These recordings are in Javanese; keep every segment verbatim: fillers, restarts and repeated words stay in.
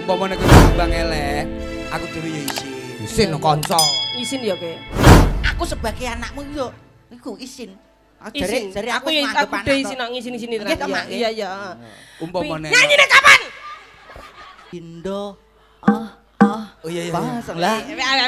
umpama nek timbang elek, aku dhewe ya isin. Isin kanca. Isin ya, Ki. Aku sebagai anakmu yo iku isin. Isin. Dari aku yang aku udah isin nak ngisin-isin itu. Iya, iya. Umpama nek. Nyanyi nek kapan? Indo. Ah, ah. Oh iya iya. Pasang lah.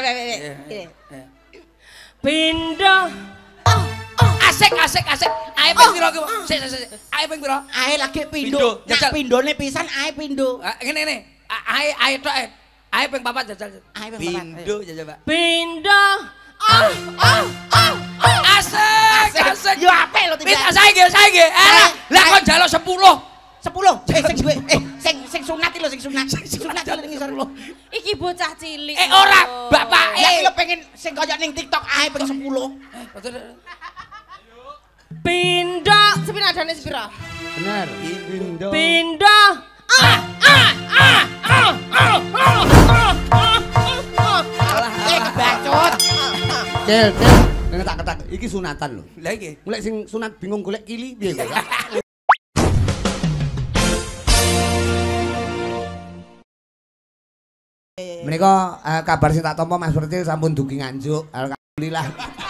Pindo. Asik asik asik. Ae ping pira ki? Sik sik sik. Ae ping pira? Ae lagi pindo. Nak pindone pisan ae pindo. Ngene ngene. Ae ae tok ae. Ae ping papat jajal. Ae ping papat. Pindo jajal, Pak. Pindo. Ah, ah, ah. Asik asik. Yo apik lho Pita saiki saiki. Eh, lah kon njaluk sepuluh. sepuluh. Eh sing duwe eh sing sing sunat lho sing sunat. Sing sunat lho ngisor lho. Iki bocah cilik. Eh ora, Bapak. Eh lho pengen sing kaya ning TikTok ae ping sepuluh. Pindo. Sepira adane sepira? Bener. Pindo. Pindo. Ah ah ah ah ah ah. Alah Eh kebacut. Kel, kel. Nek tak ketak iki sunatan lho. Lah iki. Golek sing sunat bingung golek kili piye kok. Menika uh, kabar sing tak tampa Mas Pertil sampun dugi nganjuk. Alhamdulillah.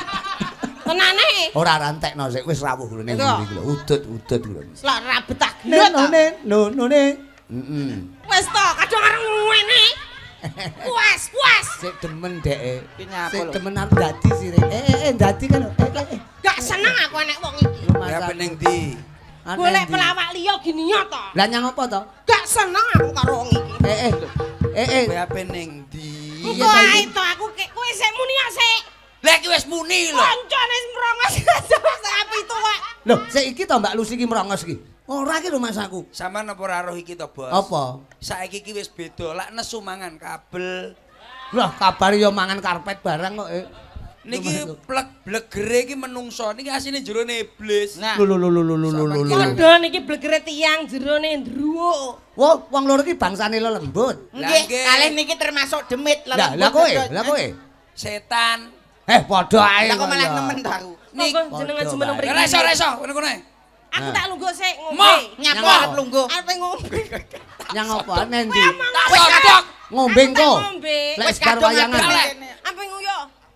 Tenane. Ora rantekno sik wis rawuh lho ning iki lho. Udut-udut lho. Slak rabetah No no ne, no no ne. Heeh. Wes to, kadang arep ngene. Puas, puas. Sik demen dek. Ki nyapa Sik lho. demen arep dadi sire. Eh eh eh dadi kan. Eh eh eh. Gak seneng aku anek wong iki. Ya pening ndi? Golek pelawak liya gini ya to. Lah nyang apa to? Gak seneng aku karo wong iki. Eh eh. Eh eh. Ya pening ndi? Engko ae to aku kowe sik muni sik. Lah iki wis muni lho. Kancane merongos apa itu wae. Lho, sik iki to Mbak Lucy iki merongos iki. Ora iki lho Mas aku. Sampeyan apa ora roh iki to, Bos? Apa? Saiki iki wis beda, lak nesu mangan kabel. Lah kabar yo mangan karpet barang kok. Eh. Niki plek blegere iki menungso, niki asine jerone iblis. Nah, Lho lho lho lho lho lho lho. Padha niki blegere tiyang jerone ndruwuk. Wah, wong loro iki bangsane lembut. nggih, kalih niki termasuk demit lho. Lah lah kowe, lah kowe. Setan. Eh padha ae. Lah kok malah nemen to aku. Monggo jenengan jumeneng mriki. Reso reso, ngono-ngono ae. Aku tak lungguh sik Mo, ngombe. Nyapa Nyapa? arep lungguh. Arep ngombe. Nyang apa nendi? Tak sodok. Ngombe engko. Ngombe. Lek Wis sekar kadung wayangan. apik. Apa nguyo?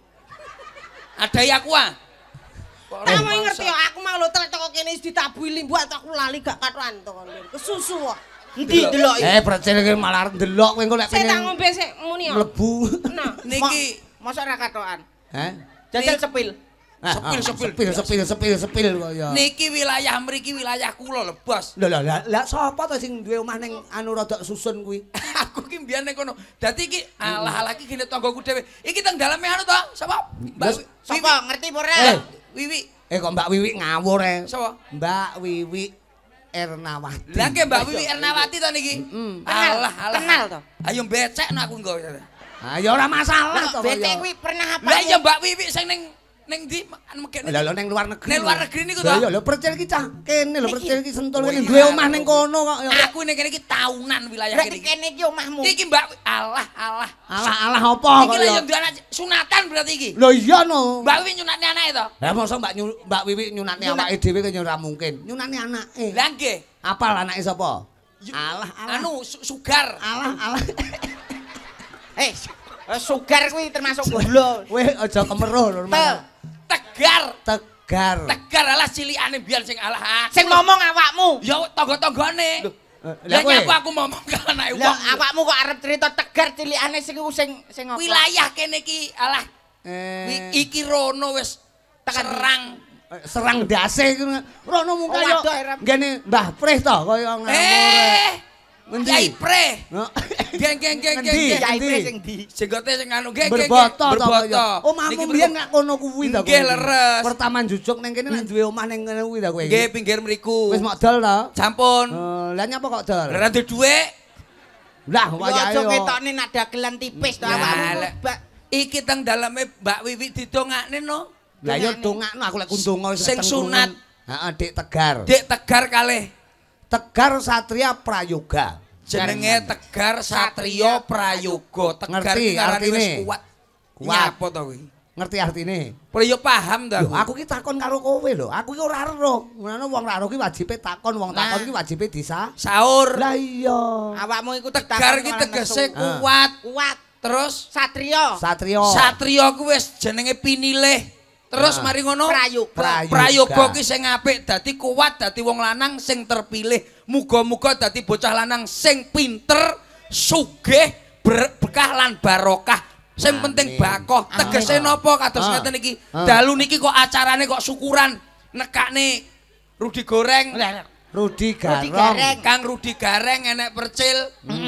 Ada aku ah. Tak mau ngerti yo aku mau lho trek teko kene wis ditabuhi limbu aku lali gak katoan to kon. Kesusu kok. Endi delok iki? Eh percil iki malah arep ndelok kowe engko lek Sik tak pengen ngombe sik muni yo. mlebu. Nah, Niki Mosok ora katokan. Heh. Jajal sepil. Sepil, sepil. sepil sepil sepil sepil kaya. niki wilayah mriki wilayah kula lho, Bos. Lho lho lah lah sapa to sing duwe omah ning anu rada susun kuwi? Aku ki mbiyen ning kono. Dadi iki alah-alah iki gene tanggoku dhewe. Iki teng daleme anu to, sapa? Mbak Wis, Sapa ngerti apa ora? Eh. Wiwi. Eh kok Mbak Wiwi ngawur e. Sapa? Mbak Wiwi Ernawati. Lah ke Mbak Wiwi Ernawati to niki. Alah alah. Kenal to? Ayo becekno aku engko. Ah ya ora masalah to. Bete kuwi pernah apa? Lah iya Mbak Wiwi sing ning ning ndi mekene. Lah lho ning luar negeri. Ning luar negeri niku to. Lah iya lho percil iki cah kene lho percil iki sentul kene duwe omah ning kono kok ya. Aku ning kene iki taunan wilayah Berarti kene iki. kene iki omahmu. Iki Mbak alah alah. Alah alah apa Iki kok lho ya. yang duwe anak sunatan berarti iki. Lho iya no. Mbak Wiwi nyunatne anake to. Lah mosok Mbak Nyu- Mbak Wiwi nyunatne awake dhewe kaya ora mungkin. Nyunatne anake. Lah nggih. Apal anake sapa? Alah alah. Anu su- sugar. Alah alah. Eh, sugar kuwi termasuk gula. Kowe aja kemeruh lho. Te. Tegar. Tegar. Tegar alah cilikane biar sing alah aku. Sing ngomong awakmu. Ya tangga-tanggane. Lah Lah kowe nyapu aku ngomong ke anake Lah wong. awakmu kok arep cerita tegar cilikane sing sing sing apa? Wilayah kene iki alah eh wi- iki rono wis serang. serang dase iku rono muka Oh, yo. waduh, Erem. Ngene Mbah Preh to kaya ngamur. Eh. Ngendi? Yai Pre. No. Geng geng geng geng. Ngendi? geng. Yai Endi? Pre sing di. Jenggote sing anu geng geng. geng. Berboto to Berboto. kaya. Omahmu Niki mbiyen berbo- nek kono kuwi to. Nggih, leres. Pertaman jujuk ning kene nek duwe omah ning ngene kuwi to kowe. Nggih pinggir mriku. Wis mok dol to? Sampun. Eh, lah nyapa kok dol? Ora duwe dhuwit. Lah Yo wayahe aja yo. ketokne nak dagelan tipis to Lah, awakmu. lek- Mbak. Iki teng daleme Mbak Wiwi didongakne no. Lah yo dongakno aku lek kundunga wis Sing sunat. Heeh, Dik Tegar. Dek Tegar kalih. Tegar Satria Prayoga. Jenenge Tegar Satrio Prayoga. Tegar Ngerti iki ngarane artine? wis kuat. Kuat. Nyapa to kuwi? Ngerti artine? Kowe yo paham to Lho, aku. aku ki takon karo kowe lho. Aku ki ora ero. Ngono wong ora ero ki wajibe takon, wong takon ki wajibe disa. Sahur. Lah iya. Awakmu iku Tegar ki tegese kuat. Kuat. Terus Satria. Satrio. Satria ku wis jenenge pinilih. Terus Nah. mari ngono Prayoga. Prayoga. prayoga ki sing apik dadi kuat dadi wong lanang sing terpilih. Muga-muga dadi bocah lanang sing pinter, sugih, berkah lan barokah. Sing penting Amin. bakoh. Tegese napa kados Ah. ngeten iki? Ah. Dalu niki kok acarane kok syukuran nekakne Rudi goreng. Rudi Rudi Garong. Gareng. Kang Rudi gareng enek percil.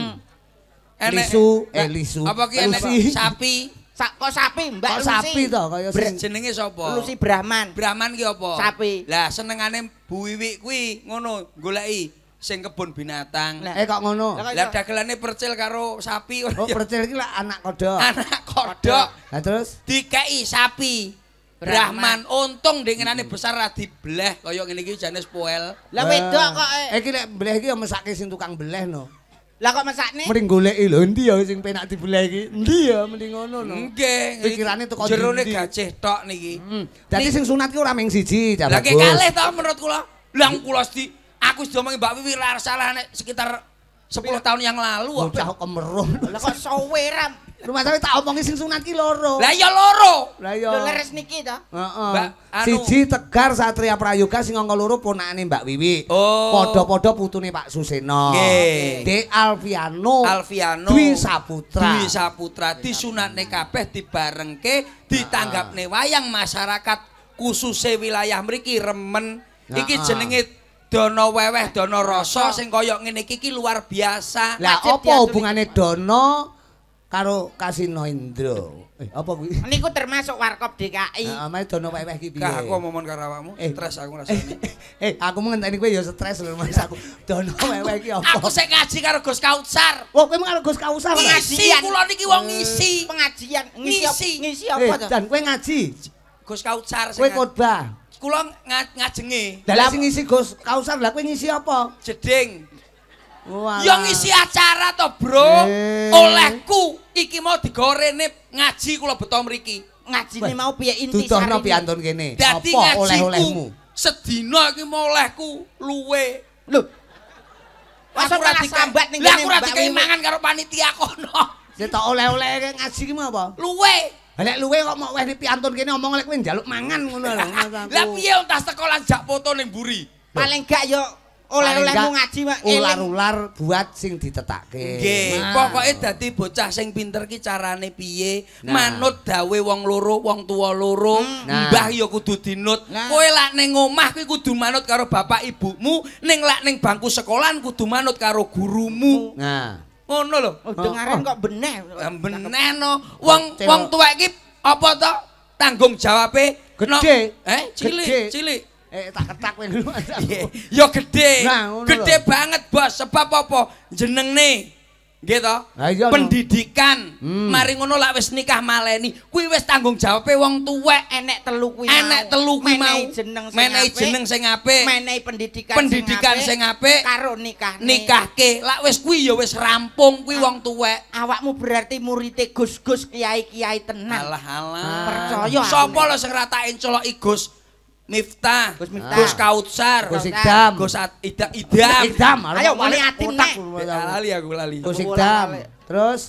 Enek Lisu, eh lisu. apa ki enek Lusi. sapi. Sa kok sapi Mbak Kok Lucy. sapi to kaya Bre- sing jenenge sapa? Lucy Brahman. Brahman ki apa? Sapi. Lah senengane Bu Wiwi kuwi ngono goleki sing kebun binatang. Lah. Eh kok ngono. Lah, Lah dagelane percil karo sapi. Oh percil iki lah anak kodok. Anak kodok Lah terus dikei sapi. Brahman untung dengenane besar ra dibleh kaya ngene iki jane spoil. Lah wedok kok eh. Eh iki lek bleh iki ya mesake sing tukang bleh no. Lah kok mesakne? Mending goleki lho endi ya sing penak dibleh iki. Endi ya mending ngono no. Nggih. Pikirane teko jerone ndi-ndi. gajih tok niki. Hmm. Dadi sing sunat ki ora mung siji, Cak Lah ki Bagus. kalih to menurut kula. Lah kula di aku wis diomongi Mbak Wiwi ra salah nek sekitar sepuluh tahun yang lalu. Bocah kemeruh. Lah kok sowe ram. Rumah tapi tak omongi sing sunat ki loro. Lah ya loro. Lah iya. Lho leres niki to. Heeh. Mbak, anu- Siji Tegar Satria Prayoga sing angka loro ponakane Mbak Wiwi. Oh. Padha-padha putune Pak Suseno. Nggih. De Alfiano. Alfiano Dwi Saputra. Dwi Saputra disunatne kabeh dibarengke ditanggapne wayang masyarakat khususnya wilayah mriki remen. Iki Nah, jenenge Dono Weweh Dono Rasa sing kaya ngene iki ki luar biasa. Lah Wajib apa diatur hubungane Dono karo Kasino Indro? Eh apa kuwi? Niku termasuk warkop D K I. Heeh, mari Dono Weweh ki piye? Kah aku momon karo awakmu, Eh. stres aku rasane. Eh, aku mau ngenteni kowe ya stres lho Mas aku. Dono Weweh ki apa? Aku sing ngaji karo Gus Kautsar. Wah, kowe mau karo Gus Kausar Ngisi kula niki wong ngisi. Pengajian ngisi apa- Ngisi. ngisi Eh, apa to? dan kowe ngaji. Gus Kautsar sing Kowe ngaji. khotbah. Kula nga- ngajenge Lah sing ngisi Gus Kausar, lah kowe ngisi apa? jeding. Wah. Ya ngisi acara to, Bro. Eh. Olehku iki mau digorene ngaji kula beto mriki. Ngajine mau piye inti Dudohno sarine. piantun kene. Dadi Apa ngajiku oleh-olehmu? sedina iki mau olehku luwe. Lho. Masa Aku ora malah dikai- sambat ning Lah kene aku ora Mbak dikai Wiwi. mangan karo panitia kono. Sing tak oleh-oleh ngaji ki mau apa? Luwe. Lek luwe kok mau weh piantun kene omong lek kowe njaluk mangan ngono lho Mas aku. Lah piye entas sekolah jak foto ning mburi. Paling gak yo oleh-olehmu ngaji mak eling. ular-ular buat sing ditetakake. Nggih, Nah. pokoke dadi bocah sing pinter ki carane piye? Nah. Manut dawe wong loro, wong tuwa loro. Nah. Mbah ya kudu dinut. Nah. Kowe lak ning omah kuwi kudu manut karo bapak ibumu, ning lak ning bangku sekolahan kudu manut karo gurumu. Nah. Ngono lho. Oh, dengaran kok beneh. Lah bener no. Wong Cewek. wong tuwek iki apa to? Tanggung jawabe Gede. Eh, cilik, Gede. cilik. Eh tak ketak kowe ngono. Nggih, ya gede. Nah, ngono Gede lho. banget, Bos. Sebab apa? Jenenge nggih to? Lah iya, no. Pendidikan. Hmm. Mari ngono lak wis nikah maleni, kuwi wis tanggung jawabe wong tuwek. Enek telu kuwi. Enek telu kuwi mau. Menehi jeneng sing Menehi apik. jeneng sing apik. Menehi pendidikan Pendidikan sing apik. karo nikah. Nikahke. Lak wis kuwi ya wis rampung kuwi wong tuwek. Awakmu berarti muridé Gus-gus kiai-kiai tenan. Alah alah. Percaya aku Sapa nek. lho sing ratakin coloki Gus Miftah, Gus Miftah. Gus Kautsar, Gus Ikdam. Gus At- Ida Idam. Ikdam. Ayo, wali atim, Otak, Nek. rumah Ya, aku. lali aku lali. Gus Ikdam. Terus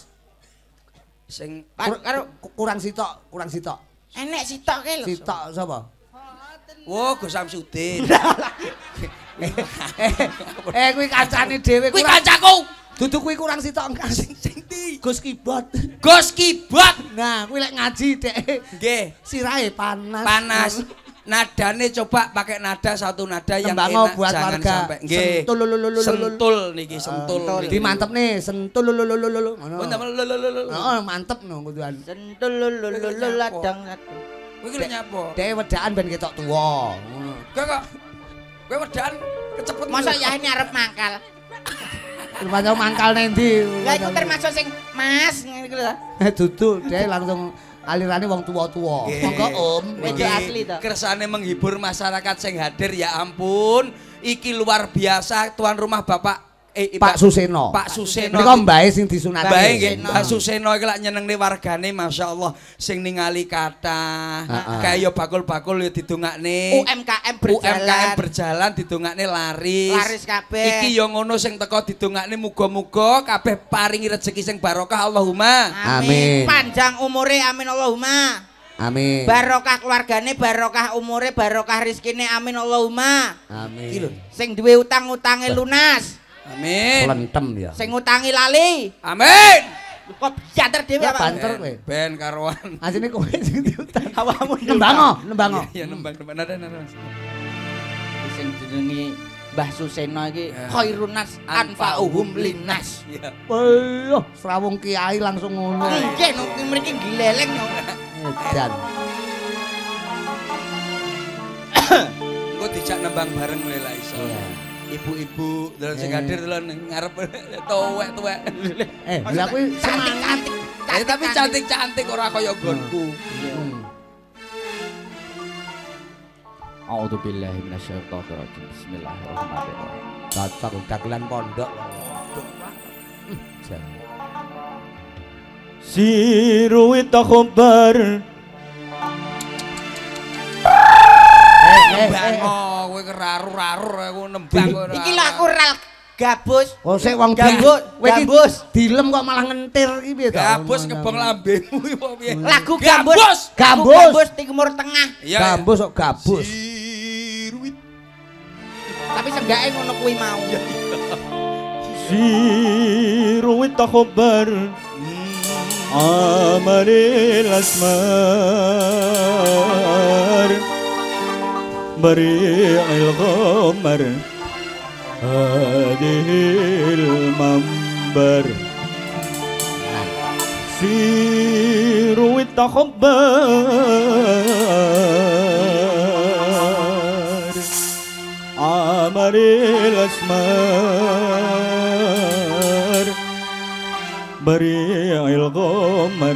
Sing Karo karo Kur- kurang sitok, kurang sitok. enek sitok ke lho. Sitok sapa? Wo Gus Samsudin. Eh, eh kuwi kancane dhewe Kuwi kurang. kancaku. Dudu kuwi kurang sitok engkas. Sing sing ndi? Gus Kibot. Gus Kibot. Nah, kuwi lek ngaji dek Nggih, sirahe panas. panas. Nadane coba pakai nada satu nada yang Tembang enak buat jangan warga. sampai. Nggih. Sentul lululululul. Sentul niki, sentul. niki. Di mantep nih, sentul lululululul. Ngono. Oh, ndamel lulululul. Heeh, mantep no kuduan. Sentul lululul ladang satu. Kowe iki lho nyapa? Dek wedaan ben ketok tuwa. Ngono. Kowe kok kowe wedan kecepet. Masa ya ini arep mangkal. Rupanya mangkal nendi. Lah iku termasuk sing Mas ngene iki lho. Eh dudu, dek langsung alirane wong tuwa-tuwa. Nggih. Monggo Om. Wedok asli to. Kersane menghibur masyarakat sing hadir ya ampun. Iki luar biasa tuan rumah Bapak eh Pak Suseno. Pak Suseno. Menika mbae sing disunatake. Bae nggih, Pak Suseno iki lak nyenengne wargane masyaallah sing ningali kathah. Kaya bakul-bakul ya didongakne. U M K M berjalan. U M K M berjalan didongakne laris. Laris kabeh. Iki ya ngono sing teko didongakne muga-muga kabeh paringi rezeki sing barokah Allahumma. Amin. Panjang umure amin Allahumma. Amin. Barokah keluargane, barokah umure, barokah rezekine amin Allahumma. Amin. Iki lho. Sing duwe utang-utange lunas. Amin. Lentem ya. Sing ngutangi lali. Amin. Kok banter dhewe Ya apa? banter kowe. Ben karuan. Asine kowe sing diutang. Awakmu Nembango, nembango. Ya nembang nembang nada nada. sing jenenge Mbah Suseno iki Ya. khairun nas anfa'uhum linnas. Iya. Wah, srawung kiai langsung ngono. Nggih, no, mriki gileleng no. Edan. Engko dijak nembang bareng kowe lah iso. Ibu-ibu dalan sing hadir dalan ngarep tuwek-tuwek. Eh, lha kuwi Cantik-cantik. Eh tapi cantik-cantik ora kaya nggonku. A'udzu billahi minasyaitonir rajim. Bismillahirrahmanirrahim. cocok dagelan pondok. Siru takhabar. Nembang kowe keraru-raru aku nembang kowe. Iki lho aku ral gabus. Oh, sik wong Gambus, kowe iki gambus. dilem kok malah ngentir iki piye to? Gabus kebong lambemu iki apa piye? Lagu gambus. Gambus. Lagu Gambus Timur Tengah. Iya. Gambus kok gabus. Siruit. Tapi seenggaknya ngono kuwi mau. Siru takhabar. Amaril asmar. Bari'il ghamar. Hadihil mambar. Siru takhabar. Amaril asmar. Bari'il ghamar.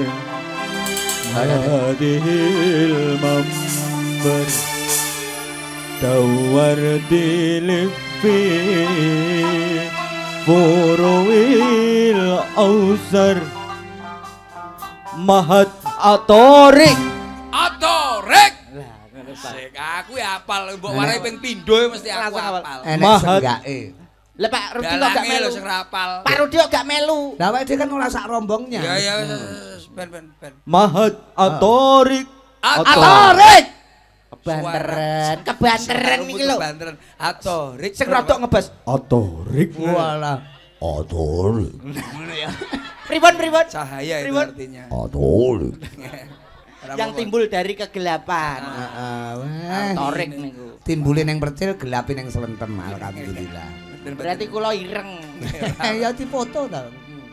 Hadihil mambar. Dawar dilifi Furuil ausar. Mahat atorik. Atorik. Sik aku ya apal mbok warai ping pindho mesti aku apal. Enek Mahat. senggake. Lah Pak Rudi kok gak Dalange melu. lho sing rapal. Pak Rudi kok gak melu. Lah awake dhewe kan ora sak rombongnya. Ya ya ben ben ben. Mahat atorik. Atorik. Kebanteran, kebanteran iki lho. Kebanteran. Atorik. Sing rodok ngebas. Atorik. Walah. Atorik. Pripun pripun? Cahaya itu Pripun? artinya. Atorik. Yang timbul dari kegelapan. Heeh, wah. Torik niku. Timbulin yang percil, gelapin yang selentem, alhamdulillah. Berarti kula ireng. Eh, ya dipoto ta.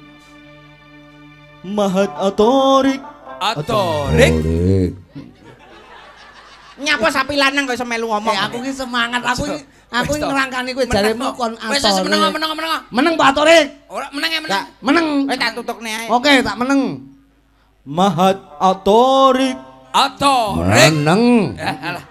Mahat atorik. Atorik. Nyapa sapi lanang kok iso melu ngomong. Eh, aku ki semangat, aku ki aku Wis, ki toh. ngerangkani kowe jaremu kon Wis wis atorik. meneng meneng meneng. Meneng Pak Atorik. Ora meneng ya meneng. Meneng. Wis tak tutukne ae. Oke, tak meneng. Mahat atorik. Atorik. Meneng. Eh alah.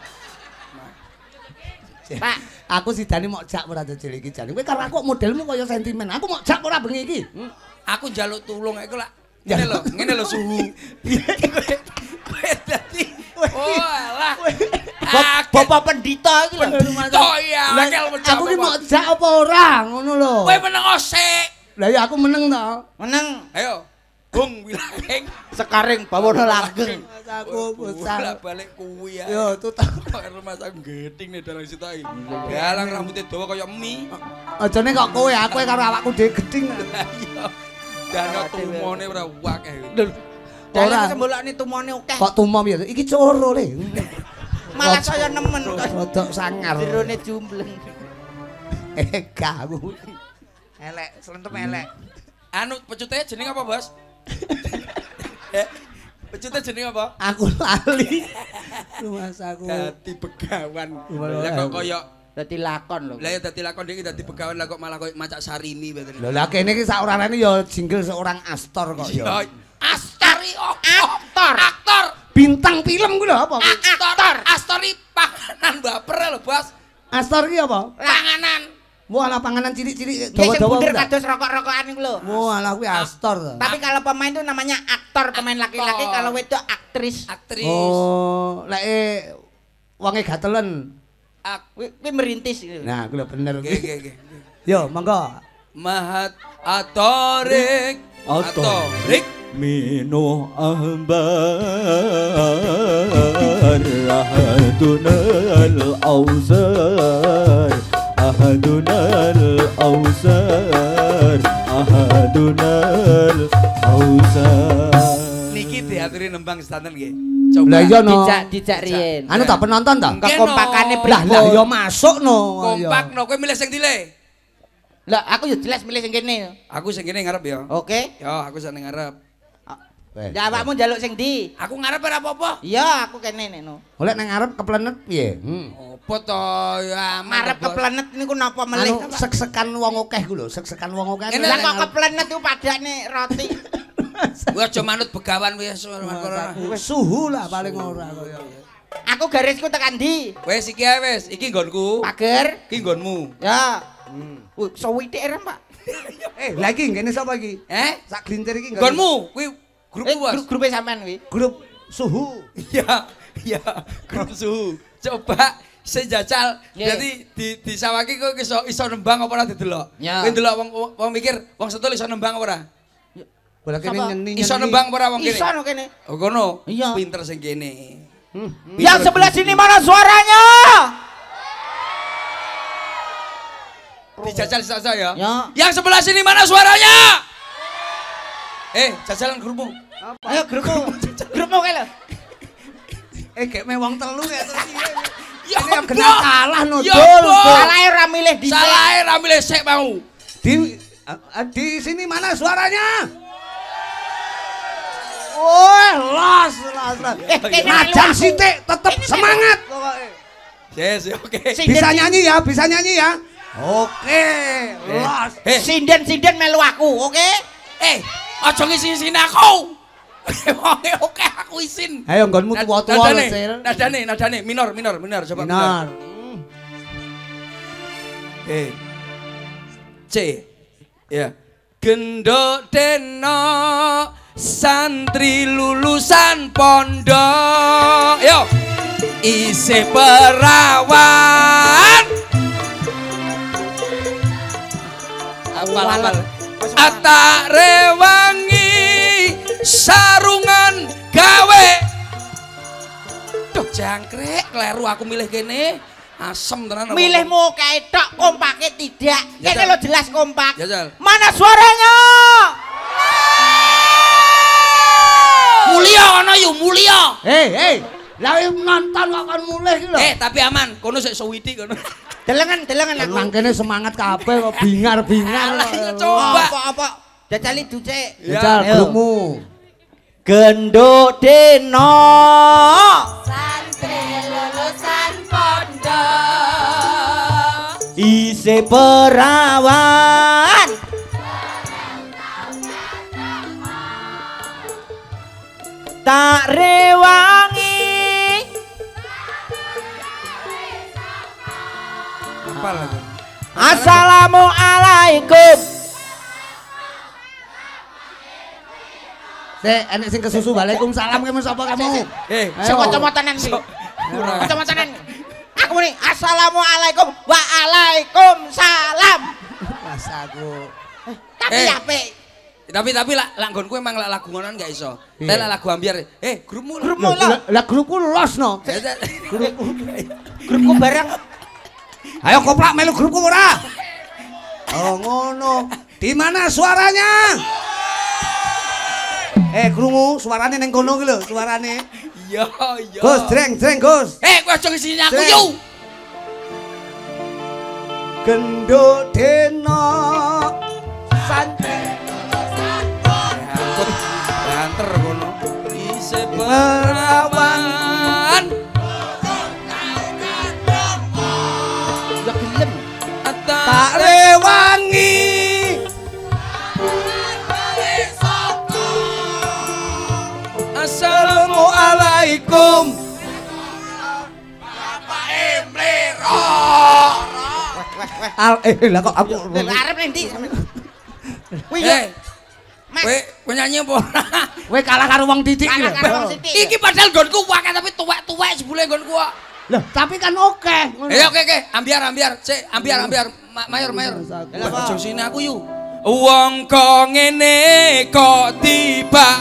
Pak, Aku sidani mau jak ora dadi iki jane. Kowe karo aku modelmu kaya sentimen. Aku mau jak ora bengi iki. Hmm? Aku njaluk tulung iku lak. Ngene lho, ngene lho suhu. Kowe dadi oh alah. Bapak pendeta iki lho. Oh iya, akal pecah. Aku ki mau jak apa ora ngono lho. Kowe meneng osik. Lah ya aku meneng to. Meneng Ayo. Bung wilahing. sekaring bawono langgeng. Aku Bola bosan. balik kuwi ya. Yo tutang. Rumah sak geding nih dalang situ iki. Dalang rambutnya dawa kaya mie. Ajane kok kowe, aku karo awakku dhewe geding. Iya. Dano tumone ora wakeh. Dalang sembolane tumone akeh. Kok tumo piye? Iki coro le. Malah saya nemen kok. Rodok sangar. Jerone jumbleng. Eh, kamu. Elek, selentem elek. Anu pecute jeneng apa, Bos? Eh, pecute jeneng apa? Aku lali. Rumah saku. Dadi begawan. Gimana? Lah kok koyo Dadi lakon lho. lah ya dadi lakon iki dadi begawan lah kok malah koyo macak Sarini mboten. Lho lah kene iki sak orane ya jingle seorang Astor kok ya. Astori aktor. Aktor. Bintang film ku lho apa? kuwi? Aktor. Astori panganan baper lho, Bos. Astor ki apa? Panganan. Walah panganan cilik-cilik Ya sing dawa-dawa. bunder kados rokok-rokokan iku lho. Walah kuwi astor to. Tapi kalau pemain itu namanya aktor, pemain laki-laki, Aktor. kalau wedok aktris. Aktris. Oh, lek wonge gatelen. Ak. Kuwi kuwi merintis gitu. Nah, kuwi lho bener Nggih kuwi. nggih nggih. Yo, monggo. Mahat atorik atorik Minu ahbar ahadunal awzar ahadunal awzar ahadunal awzar. niki diaturi nembang sedanten nggih. Coba. Lah iya no. Dijak dijak riyen. Anu tak penonton ta? Kekompakane Lah lah pripun? yo masuk no. Kompak no, kowe milih sing dileh. Lah aku ya jelas milih sing kene. Aku sing kene ngarep ya. Oke. Yo, aku sing ngarep. Ya awakmu njaluk sing ndi? Aku ngarep ora apa-apa. Iya, aku kene neno. Oleh nang ngarep keplenet piye? Hmm. Apa to ya Marep keplenet niku napa melih? Anu sek-sekan wong akeh ku lho, sek-sekan wong akeh. Kene Lah kok keplenet iku padane roti. Kowe aja manut begawan wis ora. Suhu lah paling ora kaya. Aku garisku tekan ndi? Wis iki ae wis, iki nggonku. Pager. Iki nggonmu. Ya. Hmm. Wih, sawithik eren, Pak. Eh, lah iki ngene sapa iki? Eh? Sak glintir iki Nggonmu, kuwi grup Eh, luas. grup grupe sampean kuwi. grup suhu. Iya, iya, grup suhu. Coba sejajal Nggih. dadi di disawaki kok iso iso nembang apa ora didelok. Ya. Kowe ndelok wong wong mikir wong setul iso nembang apa ora? Bola kene Sapa? nyeni. Iso nembang apa ora wong kene? Iso no kene. Oh kono. Iya. Pinter sing kene. Hmm. Yang sebelah sini mana suaranya? Dijajal sisa ya. Ya. Yang sebelah sini mana suaranya? Eh, jajalan grupmu. Ayo grupmu. Grupmu kae lho. Eh, gek me wong telu ya terus iya. Ya Ini yang apa? kena kalah no, Ya Dul. apa? Salahe ora milih dhisik. Salah ra milih sik mau. Di eh, di sini mana suaranya? Oh, los, los, los. Eh, kene Najan melu aku. sithik tetep Ini semangat pokoknya. Yes, oke. Sinden- Bisa nyanyi ya, bisa nyanyi ya. Oke, los. Eh, Sinden-sinden melu aku, oke? eh, aja ngisi-ngisin aku. Wonge oke aku isin. Ayo nggonmu tuwa-tuwa lho, Nadane, Cil. nadane, nadane minor, minor, minor, coba Benar. Eh. C. Ya. Gendok deno santri lulusan pondok. Yo. Isi perawan. Apal apal. Atak rewangi sarungan gawe. Duh jangkrik, kleru aku milih kene. Asem tenan. apa? Milihmu kae tok, kompake tidak. Ya, Kene Jal. lo jelas kompak. Ya, Jal. Mana suaranya? Mulia ana yu mulia. Hei, hei. Lah nonton kok kon mulih iki lho. Eh, tapi aman, kono sik suwiti kono. Delengan, delengan aku. Tenang kene semangat kabeh kok bingar-bingar. Alah, kok. iya, coba. Apa-apa? Jajali ducek. Ya, Jajal ayo. grupmu. Genduk deno. Santri lulusan pondok Isi perawan. Tak rewangi. Apal aku. Assalamualaikum. Sik, enek sing kesusu Waalaikumsalam kamu sapa kamu? Eh, Ayo. Sing kacamatanan iki. Ora. Kacamatanan. Aku muni assalamualaikum. Waalaikumsalam. Pas aku. Tapi Eh. apik. Tapi tapi lak lak nggonku emang lak lagu ngono gak iso. Iya. Tapi lak lagu ambiar. Eh, grupmu. Grupmu Lah, lho. lah grupku los no. Ya, ya. Grupku bareng. Ayo koplak melu grupku ora? Oh ngono. Di mana suaranya? Eh, krungu suarane ning kono ki lho, suarane. Iya, iya. Gus, dreng, dreng, Gus. Eh, kowe aja ngisini aku Sing. yo. Genduk deno santri Angkut banter kono. Isi perawan. Ya gelem. tak rewangi. Assalamualaikum. Weh, weh. Al eh lah kok aku Arep ning ndi? Kuwi yo. Eh. Kowe kowe nyanyi apa ora? kowe kalah karo wong titik iki lho. Kalah karo wong titik. Iki padahal nggonku wae tapi tuwek-tuwek sebule nggonku kok. Loh, tapi kan oke. Eh oke oke, ambiar ambiar, sik ambiar ambiar, Ma- mayor mayor. Aja sini aku yuk. Wong kok ngene kok tiba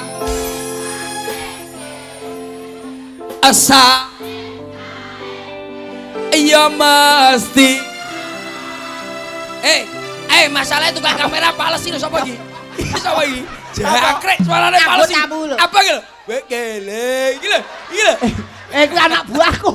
asa iya mesti. Eh, eh masalahnya tukang kamera pales iki sapa iki? Sapa iki? Jakrek suarane pales iki. Apa iki lho? Kowe kele, iki lho, iki lho. Eh kuwi anak buahku.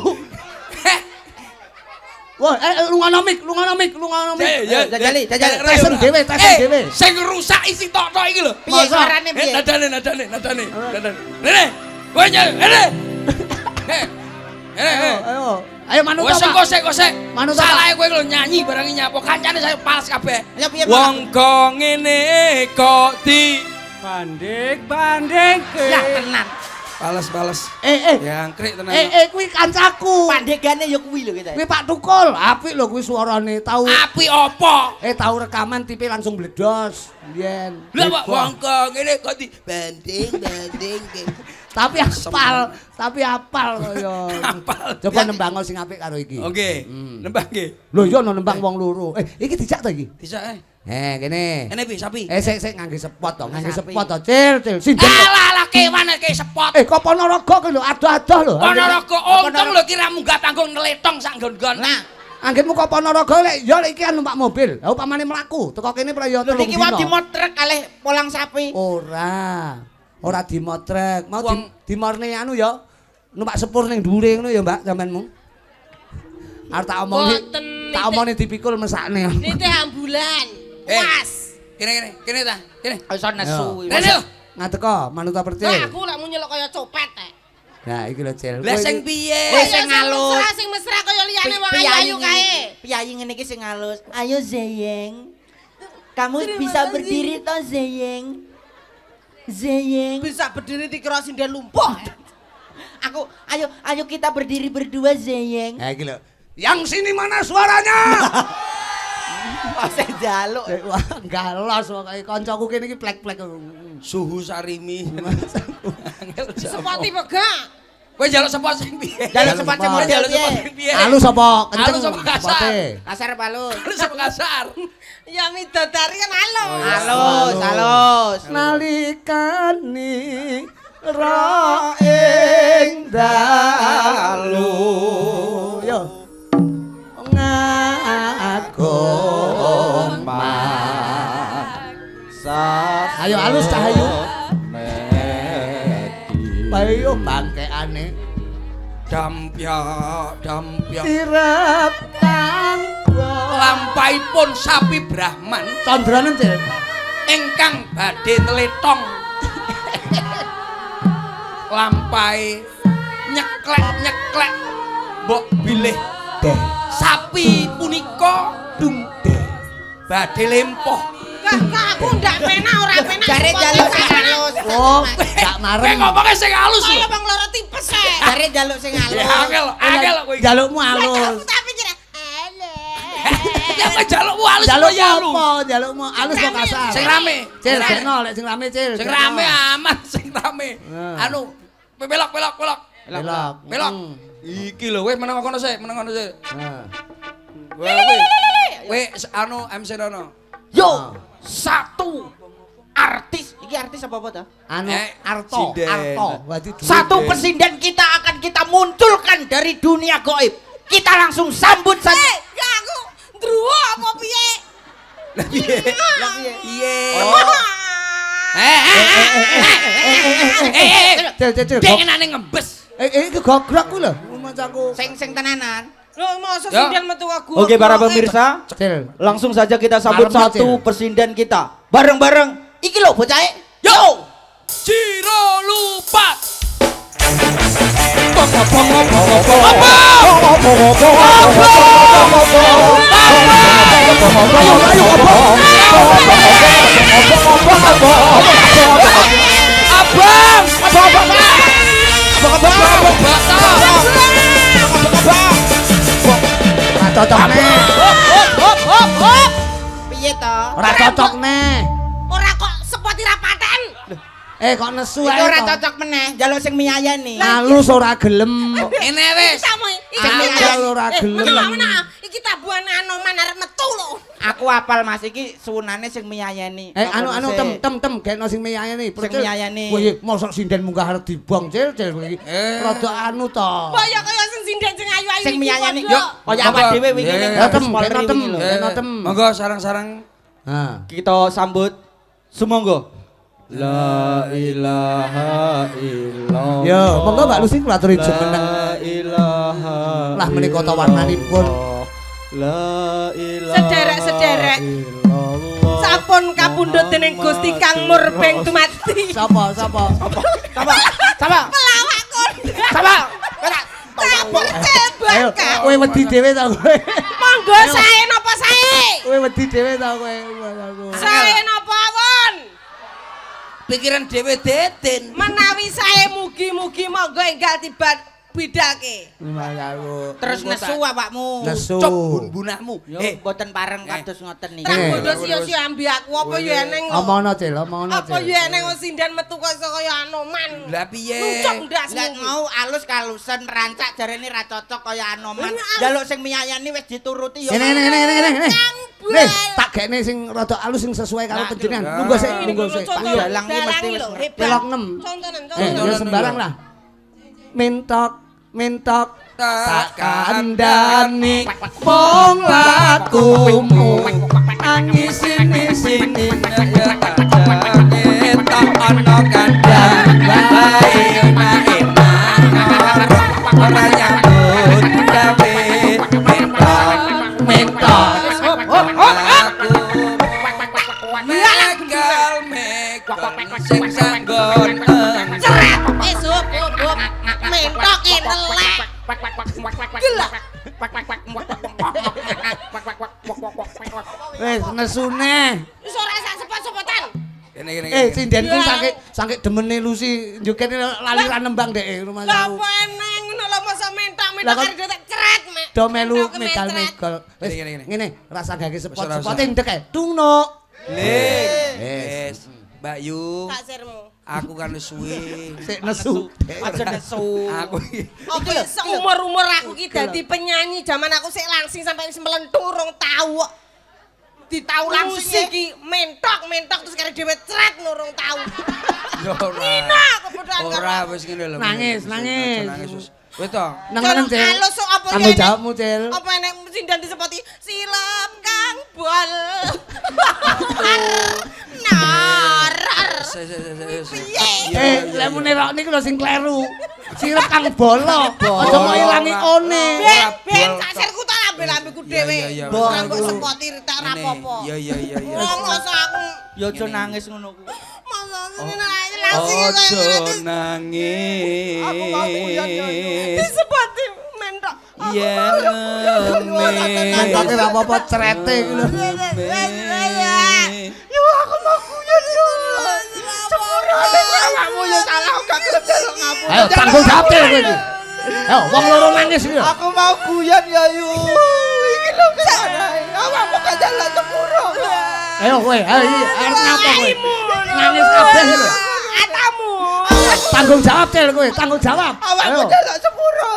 Wah, eh lungono mik, lungono mik, lungono mik. Ya, jajali, jajali. Tesen dhewe, tesen dhewe. Sing rusak isi tok-tok iki lho. Piye suarane piye? Eh, nadane, nadane, nadane, nadane. Nene, kowe nyel, nene. Eh, nene, Ayo, ayo. Ayo manut Wes Pak. kosek kosek. Manut Salahe kowe lho nyanyi barang nyapo kancane saya pales kabeh. Ya piye, Pak? Wong kok ngene kok di Banding-banding ke. Ya tenan. pales-pales. Eh, eh. Jangkrik tenan. Eh, eh kuwi kancaku. Pandegane ya kuwi lho kita. Kuwi Pak Tukul, apik lho kuwi suarane. Tahu Api opo? eh tahu rekaman tipe langsung bledos. Biyen. Lah kok wong kok ngene kok di banding banding. Tapi apal, tapi apal kaya. Apal. Coba nembang sing apik karo iki. Oke. Nembang nggih. Lho iya ono nembang wong loro. Eh, iki dijak ta iki? Bisa eh. Eh, kene. Kene pi sapi. Eh, sik sik ngangge sepot to, ngangge sepot to. Cil, cil. Sinden. Alah lah kewan iki sepot. Eh, kok Ponorogo ki lho, adoh-adoh lho. Ponorogo untung lho kira munggah tanggung neletong sak nggon-nggon. Nah, Anggenmu kok Ponorogo lek ya lek iki kan numpak mobil. Lah upamane mlaku, teko kene praya lho telung niki dino. wae dimotrek kalih polang sapi. Ora. Ora dimotrek, mau di, Wong- dimorne anu ya. Numpak sepur ning dhuwure ngono ya, Mbak, sampeanmu. Arep tak omongi. Boten, Tak nitih- omongi dipikul mesakne. Nitih ambulan. Eh. Was. Kene kene, kene ta. Kene. Iso nesu. Kene lho. Ngateko, manut ta Lah percil. aku lek mau nyelok kaya copet eh. Nah, iki lho, Cil. Lah Kowe sing iki- piye? Wis sing alus. Mesra sing mesra kaya liyane wong Piyayi ayu kae. ngene- Piyayi ngene iki sing halus. Ayo Zeyeng. Kamu bisa berdiri toh Zeyeng. Zeyeng. Bisa berdiri dikira sinden lumpuh. Aku ayo ayo kita berdiri berdua Zeyeng. Nah, iki lho. Yang sini mana suaranya? Ose jaluk. Eh, Wah, galos pokoke kancaku kene iki plek-plek. Suhu sarimi. Sepoti begak. Kowe njaluk sepot sing piye? Jaluk sepot sing model Njaluk sepot piye? sing piye? Halus apa? Kenceng. Halus apa kasar? sepote. Kasar palus. Halus apa kasar? Ya midodari kan halus. Halus, halus. Nalikane ra ing dalu yo ngagoman ayo halus cah ayo ayo bangkeane Dampya, dampya. tirap tanggo Lampaipun sapi Brahman condranen Cil ingkang badhe teletong. Lampai nyeklek-nyeklek mbok bilih deh sapi punika dung deh badhe lempoh. Kak, kak, aku ndak penak ora penak. Jare Sepoti jaluk sing kasar. halus. oh gak Kowe marem ngomongnya sing halus Kaya lho. bang loro tipes e. Jare jaluk sing halus. Ya angel, angel kowe. iki. jalukmu halus Tapi jare halo. Ya kowe jalukmu halus jaluk kok ya lu. apa jalukmu halus kok kasar Sing rame. Cil gekno lek sing rame Cil Sing gekno. rame aman, sing rame. Nah. Anu, belok belok belok. belok Belok. Hmm. Iki lho wis meneng kono sik, meneng kono sik. Nah. Kowe kowe. Kowe anu M C Dono. Yo, satu artis. Iki artis apa apa ta? anu Eh, Arto sinden. Arto berarti duit. Satu presiden kita akan kita munculkan dari dunia goib. Kita langsung sambut saja. Eh, gak aku ndruwo apa piye? Lah piye? Lah piye? Piye? Oh. Eh, eh, eh, eh, eh, Cil cil cil Dek enane ngembes. eh eh iki gogrok ku lho mancaku Sing sing tenanan. Loh, masa Ya. sinden metu aku. Oke para pemirsa, Cil langsung saja kita sambut Marem, satu Cil. presiden kita. Bareng-bareng. Iki lho bocahe. Yo! Ciro lupa. Abang! Abang! cocokne Ora cocok neh. Ora kok sepoti rapaten. Eh kok nesu ae. Iki ora cocok meneh, njaluk sing miyayani. Halus ora gelem. Ngene wis. Iki Angel ora gelem. Iki tabuhan Anoman arep metu lho. Aku apal Mas iki suwunane sing miyayani. Eh anu anu tem tem tem gekno sing miyayani. Sing miyayani. Kowe mosok sinden munggah arep dibuang cil cil iki. Rada anu to. Kaya kaya sing sinden sing ayu-ayu Sing miyayani. Yo, Kaya awak dhewe wingi ning Ya tem, Polri gekno tem, wingi lho. gekno tem. Monggo sarang-sarang. Ha. Kita sambut sumangga. La ilaha illallah. Yo, monggo Mbak Lucy kula aturi jumeneng. La ilaha. Lah menika ta warnanipun. La ilaha. Sederek-sederek. Sampun kapundhut dening Gusti Kang Murbeng Dumadi. Sapa sapa? Sapa? Sapa? Pelawak kon. Sapa? Tabok Ayo, cebak. kowe wedi dhewe ta kowe. Monggo sae napa sae? Kowe wedi dhewe ta kowe. Sae napa awon? Pikiran dhewe deten. Menawi sae mugi-mugi monggo enggal tiba bidake. Aku. Terus nesu awakmu. Nesu. Cop bun-bunahmu. Eh, mboten pareng kados ngoten niki. Tak Eh. bodo sia-sia ambi aku apa ya eneng lho. Omono cil, omono cil. Apa ya eneng wong sindan metu kok iso kaya Anoman. Lah piye? Nucuk ndasmu. Lah mau alus kalusan rancak jarene ra cocok kaya Anoman. Ini Njaluk sing miyayani wis dituruti ya. Ini ini ini ini ini. Kang Nih, Bual. tak gekne sing rada alus sing sesuai karo Nah, panjenengan. iya. Monggo sik, Ini monggo lho, sik. contoh, dalang iki mesti dalangi wis lho, ngerti. hebat. Pelok enam. Contonan, Eh, contonan. ya sembarang lah. Mintok, mintok Tak kandhani wong lakumu. Angis sini sini ya tak ana kandhang bae enak ora nyambut gawe mentok mintok. megal megal sing sanggon Ceret. Eh, sup, sup, sup. Mentok enelek. Gila. Wis nesune. Wis ora sak sepot-sepotan. kene kene Eh, sinden ku saking saking demene Lucy njukene lali ra nembang dek rumah Lah aku. apa eneng ngono lho masa mentok-mentok Lah, kok- karo dhewe ceret mek. Do melu Mentok ke megal ceret. megal. Wis Gini, gini, gini. ngene, rasa gage ora sepot-sepot usah. ndek ae. Tungno. Ling. Wis. Wis. Mbak Yu, Tak sirmu. aku kan wis suwe. Sik nesu. Aja nesu. Aku Apa seumur-umur aku ki dadi penyanyi zaman aku sik langsing sampai wis melentung urung tau kok. Ditau langsung iki mentok-mentok terus karo dhewe cret urung tau. yo ora. Nina kebodohan karo Ora aku. wis ngene lho. Nangis, Wis, nangis. Nangis wis. Wis to. Nang nang Cil. Halus kok apa Tanggung ya, Nek? jawabmu, Cil. Apa enek sindan disepoti silap Kang Bol. Narar. Se se se se. Piye? Eh, lek mune rok niku lho sing kleru. Sirep Kang Bolo. Aja kok ilangi one. Ben, ben sasirku tak ambil-ambilku dhewe. Iya, iya, iya. Ora kok sepoti tak ora apa-apa. Iya iya iya iya. Wong masa aku Ya aja nangis ngono ku. masa ngene ae langsung Ojo nangis. Aku mau kuyon disepoti mentok. Yen Mentok ora apa-apa cerete iki lho. Yo aku mau kuyon yo. Sepurane Awakmu ya salah gak gelem njaluk ngapura. Ayo tanggung jawab Cil kowe iki. Ayo wong loro nangis iki lho. Aku mau guyon ya yu. Iki lho kesalahan. Awakmu gak njaluk sepuro. Ayo kowe, ayo iki arep ngapa kowe? Nangis kabeh iki lho. Atamu. Tanggung jawab Cil kowe, tanggung jawab. Awakmu Ayo. njaluk sepuro.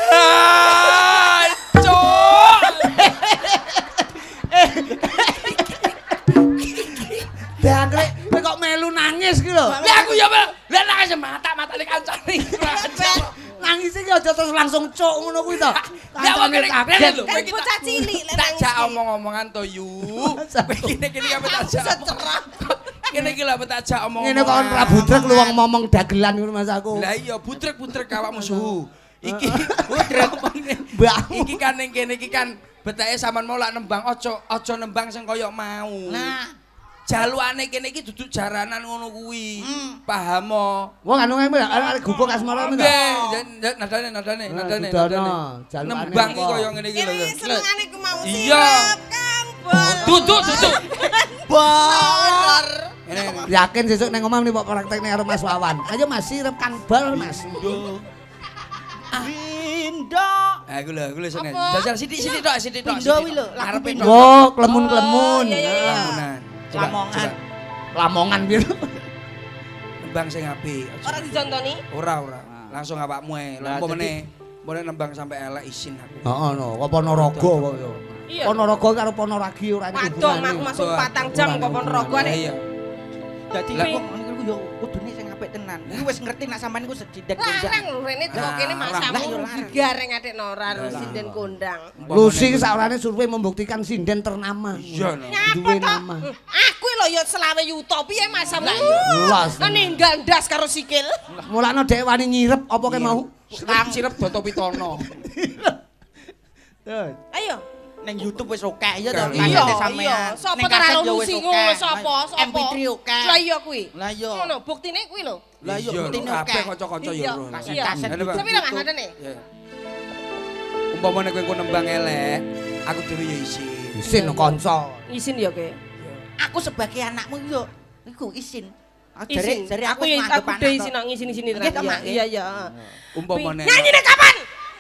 Dangkrek kowe kok melu nangis iki lho. Lah aku ya lah nangis mata-matane kancane. Nangis iki aja terus langsung cuk ngono kuwi to. Ya wong kene kabeh lho. Kan bocah cilik lek Tak nangis. jak omong-omongan to yu. Kene-kene apa tak jak. Secerah. Kene iki lho apa tak jak omong-omongan. Ngene kok ora budrek lu wong ngomong dagelan ngono Mas aku. Lah iya butrek-butrek awakmu suhu. Iki butrek Mbakmu. Iki kan ning kene iki kan betake sampean mau lak nembang aja aja nembang sing kaya mau. Nah, Jalukane kene iki duduk jaranan ngono kuwi. Paham mo? Wong anu ngene arek gubuk asmara ngono to. Nggih, nadane nadane Ah, nadane dudono. nadane. Jalukane Nembang iki apa? kaya ngene iki lho. Kene senengane ku mau Iya. silap Kang Bol. Duduk duduk. Bor. Ngene. Yakin sesuk nang omah meni kok praktekne karo Mas Wawan. Ayo Mas sirep Kang Bal Mas. Pindo. Ah iku lho, iku lho seneng. Apa? Jajal sithik-sithik tok, sithik tok. Pindo wi lho, lagu Arepe Pindo. tok. Wo, klemun-klemun. Oh, iya, iya, iya. Lamunan. Lamongan. Lamongan piro? Nembang sing apik. Ora dicontoni? Ora ora. Langsung awakmu ae. Lah pomene pomene nembang sampe elek isin aku. Heeh no, apa Ponorogo kok yo. Iya. Ponorogo karo Ponorogi ora ada Padong hubungane. aku masuk patang jam kok Ponorogo Lah nek. iya. Dadi Lah, kok ngono iku yo kudune sing apik tenan. Iku wis ngerti nek sampean iku sedidak kondang. Larang lho rene teko kene masamu digareng atik Nora sinden kondang. Lucy saurane survei membuktikan sinden ternama. Iya no. Duwe nama. Aku lho ya selawe yuta piye masamu? Las. Ning gandas karo sikil. Mulane dhek wani nyirep apa ke mau? Lang sirep Doto Pitono. Ayo. Ning YouTube wis oke ya to. Iya, kasete iya. sampean. Sapa Ning ta kaset karo yo wis Lucy oke. ngono sapa? Sapa? M P tiga oke. Lah iya kuwi. Lah iya. Ngono buktine kuwi lho. Lah iya buktinya oke. kabeh kanca-kanca yo Iya, roh. iya. Kaset Ngene, Pak. Tapi lah ngadane. Ya. Umpamane kowe engko nembang elek, aku dhewe ya isin. Isin kanca. Isin ya ke. Aku sebagai anakmu yo iku isin. Isin. Jare Aku aku aku dhewe isin nang isin-isini Nggih, tenan. Mak, nggih. Iya iya. Umpamane. Nyanyine kapan?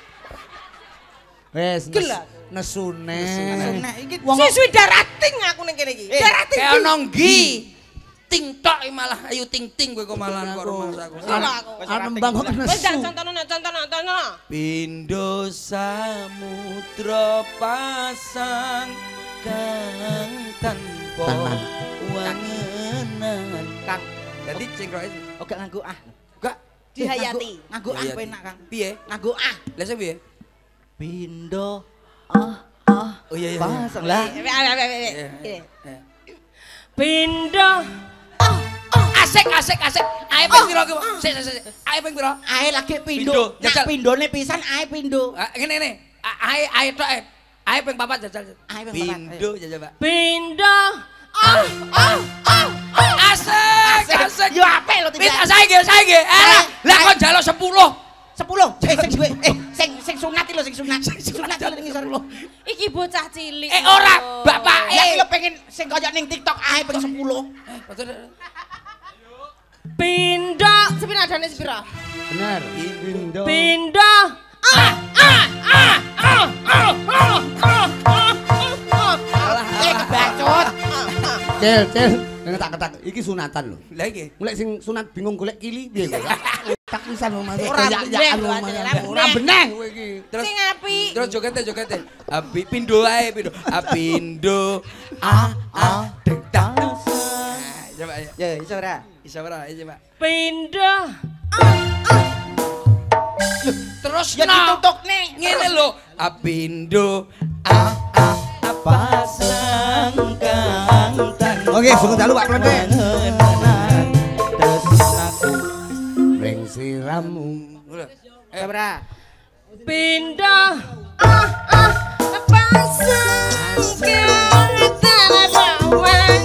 Wes Gelar. nesune. Nah iki Siswi darating aku ning kene iki. Darating. Kayak ono nggi. Ting tok malah ayo ting ting kowe kok malah kok rumah aku. Salah aku. Arep nembang kok Wis nesu. dak contono contono contono. Pindo samudra pasang kang tanpa Tanan. wangenan. Kang Dadi cengkroke oke nganggo ah. gak Dihayati. Nganggo ah Dihayati. penak Kang. piye? Nganggo ah. Lah sing piye? Pindo ah ah Oh iya iya. pasang lah. Iya. Pindo. Asik asik asik. Ae ping pira ki? Sik sik sik. Ae ping pira? Ae lagi Pindo, pindo. jajal. Nak pindone pisan ae pindo. Ah, ngene ngene. Ae ae tok ae. Ae ping papat jajal. Ae ping papat, Pindo jajal, Pak. Pindo. Ah ah ah. Asik asik. Yo apik lho Pit tidak. saiki saiki. Eh, lah kok njaluk sepuluh. sepuluh. Eh sing duwe eh sing sing sunat iki lho sing sunat. Sing sunat iki ning ngisor lho. Iki bocah cilik. Eh ora, bapake. Ya iki lho pengen sing kaya ning TikTok ae ping sepuluh. Pindo. Sepira adane sepira? Bener. Pindo. Pindo. Ah ah ah ah ah ah ah. Eh kebacut. Cel, cel. Nek tak ketak iki sunatan lho. Lah iki. Mulai sing sunat bingung golek kili piye kowe? Tak pisan lho Mas. Ora Ya beneh, ya lho, anu Ade. ora beneh kowe iki. Terus Sing apik. terus jogete jogete. Abi pindo ae pindo. Ah pindo. Ah ah deg dang. Coba ya. Ya iso ora? Bisa ora ayo coba. Pindo. Terus Ya ditutuk nih. ngene lho. Ah pindo. Ah ah pasang kang tan. Oke, sungguh dalu Pak Plende. Terus aku Ring siramu. Eh, Ora. Pindo. Ah ah. Pasang tanah bawangan.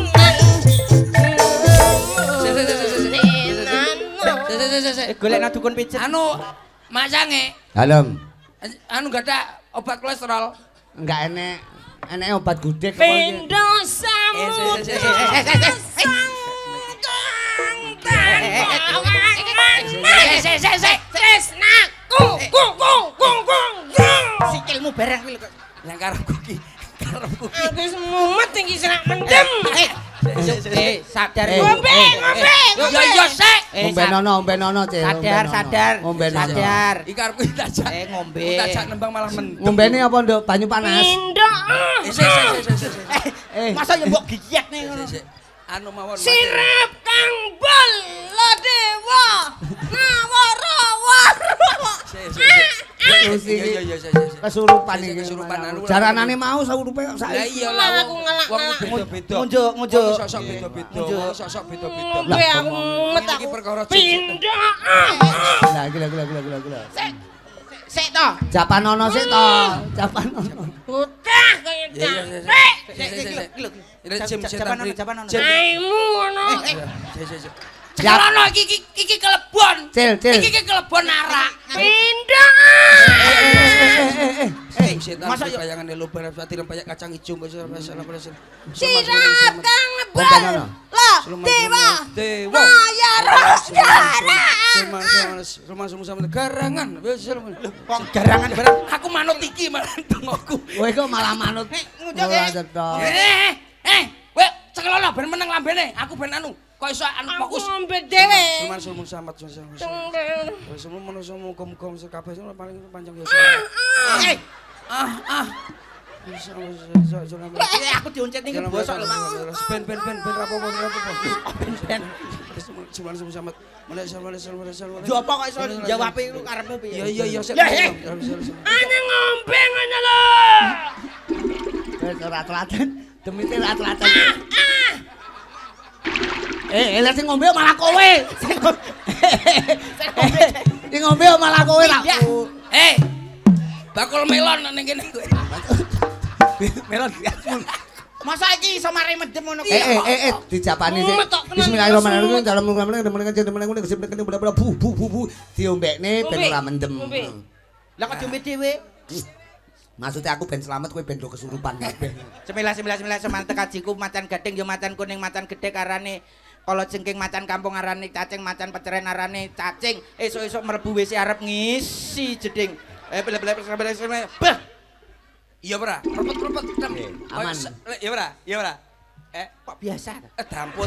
Eh golekno dukun pijet. anu masange Dalem. anu gak ada obat kolesterol. Enggak enek enek obat gudeg apa iki? Pindo samudra. Tresnaku. Kung kung kung kung. Sikilmu barang kuwi lho. Yang karepku ki, karepku ki. Aku semumet iki serak mendem. Eh sadar. Eh, Ngombe, eh, ngombe. Yo yo sik. Eh, Ngombe nono, ngombe nono, Cel. Sadar, sadar. Ngombe nono. Sadar. Iki karepku tajak. Eh ngombe. Tajak nembang malah mendem. Ngombene apa, Nduk? Banyu panas. Pindo. Eh, sik sik sik sik, sik. Eh, Masa ya mbok gigit nih ngono. Sik, sik. Anu mawon. Sirap kang Baladewa. Nawara-wara. Sik sik sik. Terus Yo iki yo yo sik sik. sik. kesurupan Sik, sik, iki. kesurupan, anu. Jaranane mau saurupe kok Lah saiki. iya lah Aku wong ngelak, wong ngelak. beda-beda. Munjuk, munjuk. Wong Sosok beda-beda. Munjuk. Wong Sosok beda-beda. Ngombe aku mumet Iki aku. perkara Pindo. Lah gila gila gila gila gila. Sik to. Japan ono sik to. Japan ono. Utah kaya Ya ya ya. capek. Sik sik sik. Iki lho. Ini jam setan. Japan ono, Pri. Japan ono. Jam. Aimu ngono. Sik sik sik. Ya. Cekelono iki iki iki kelebon. Cil, cil. Iki iki kelebon arak. Pindo. Eh eh eh. Eh, setan masa yo- bayangane lho barang pati rempeyek kacang ijo mbok salah salah. Sirap kang Ngombe nebal. nono. Lah, dewa. Dewa. Maya Rosdara. Rumah semua sama garangan. Wis Kok garangan barang. aku manut iki malah tengokku. Kowe kok malah manut. Ngujuk, eh. Ora cetok. Eh, eh, we cekelono ben meneng lambene. Aku ben anu, kok iso anu fokus. Aku ngombe dhewe. Sulman sulmun samat sulmun. Sulmun manusa muga-muga mesti kabeh paling panjang ya. Eh, ah ah. Eh aku dioncet iki bosok lho. Ben ben ben ben rapopo rapopo. Ben ben. Sulman sulmun samat. Menek sulman sulmun sulmun. Yo apa kok iso jawab iku karepmu piye? Iya iya iya. ana ngombe ngono lho. Wis ora telaten, demi ora telaten. Eh, elah sing ngombe malah kowe. Sing ngombe. Sing ngombe malah kowe ra. Eh. Bakul melon ning kene kowe. Melon. Masa iki iso mari medem ngono Eh eh eh eh dijapani sik. Bismillahirrahmanirrahim. Dalam mengamene meneng jeneng meneng ngene gesip kene bla-bla bu bu bu bu diombekne ben ora mendem. Lah kok diombe dhewe? Maksudnya aku ben selamat kowe ben do kesurupan kabeh. Semilah semilah semilah semantek kajiku macan gading yo macan kuning macan gedhe arane kala jengking macan kampung arane cacing macan peceren arane cacing esuk-esuk mlebu W C arep ngisi jeding. Eh bla-bla bla bla. Iya ora? Repet-repet. Aman. Iya ora? Iya ora? Eh, Kok biasa? eh damput.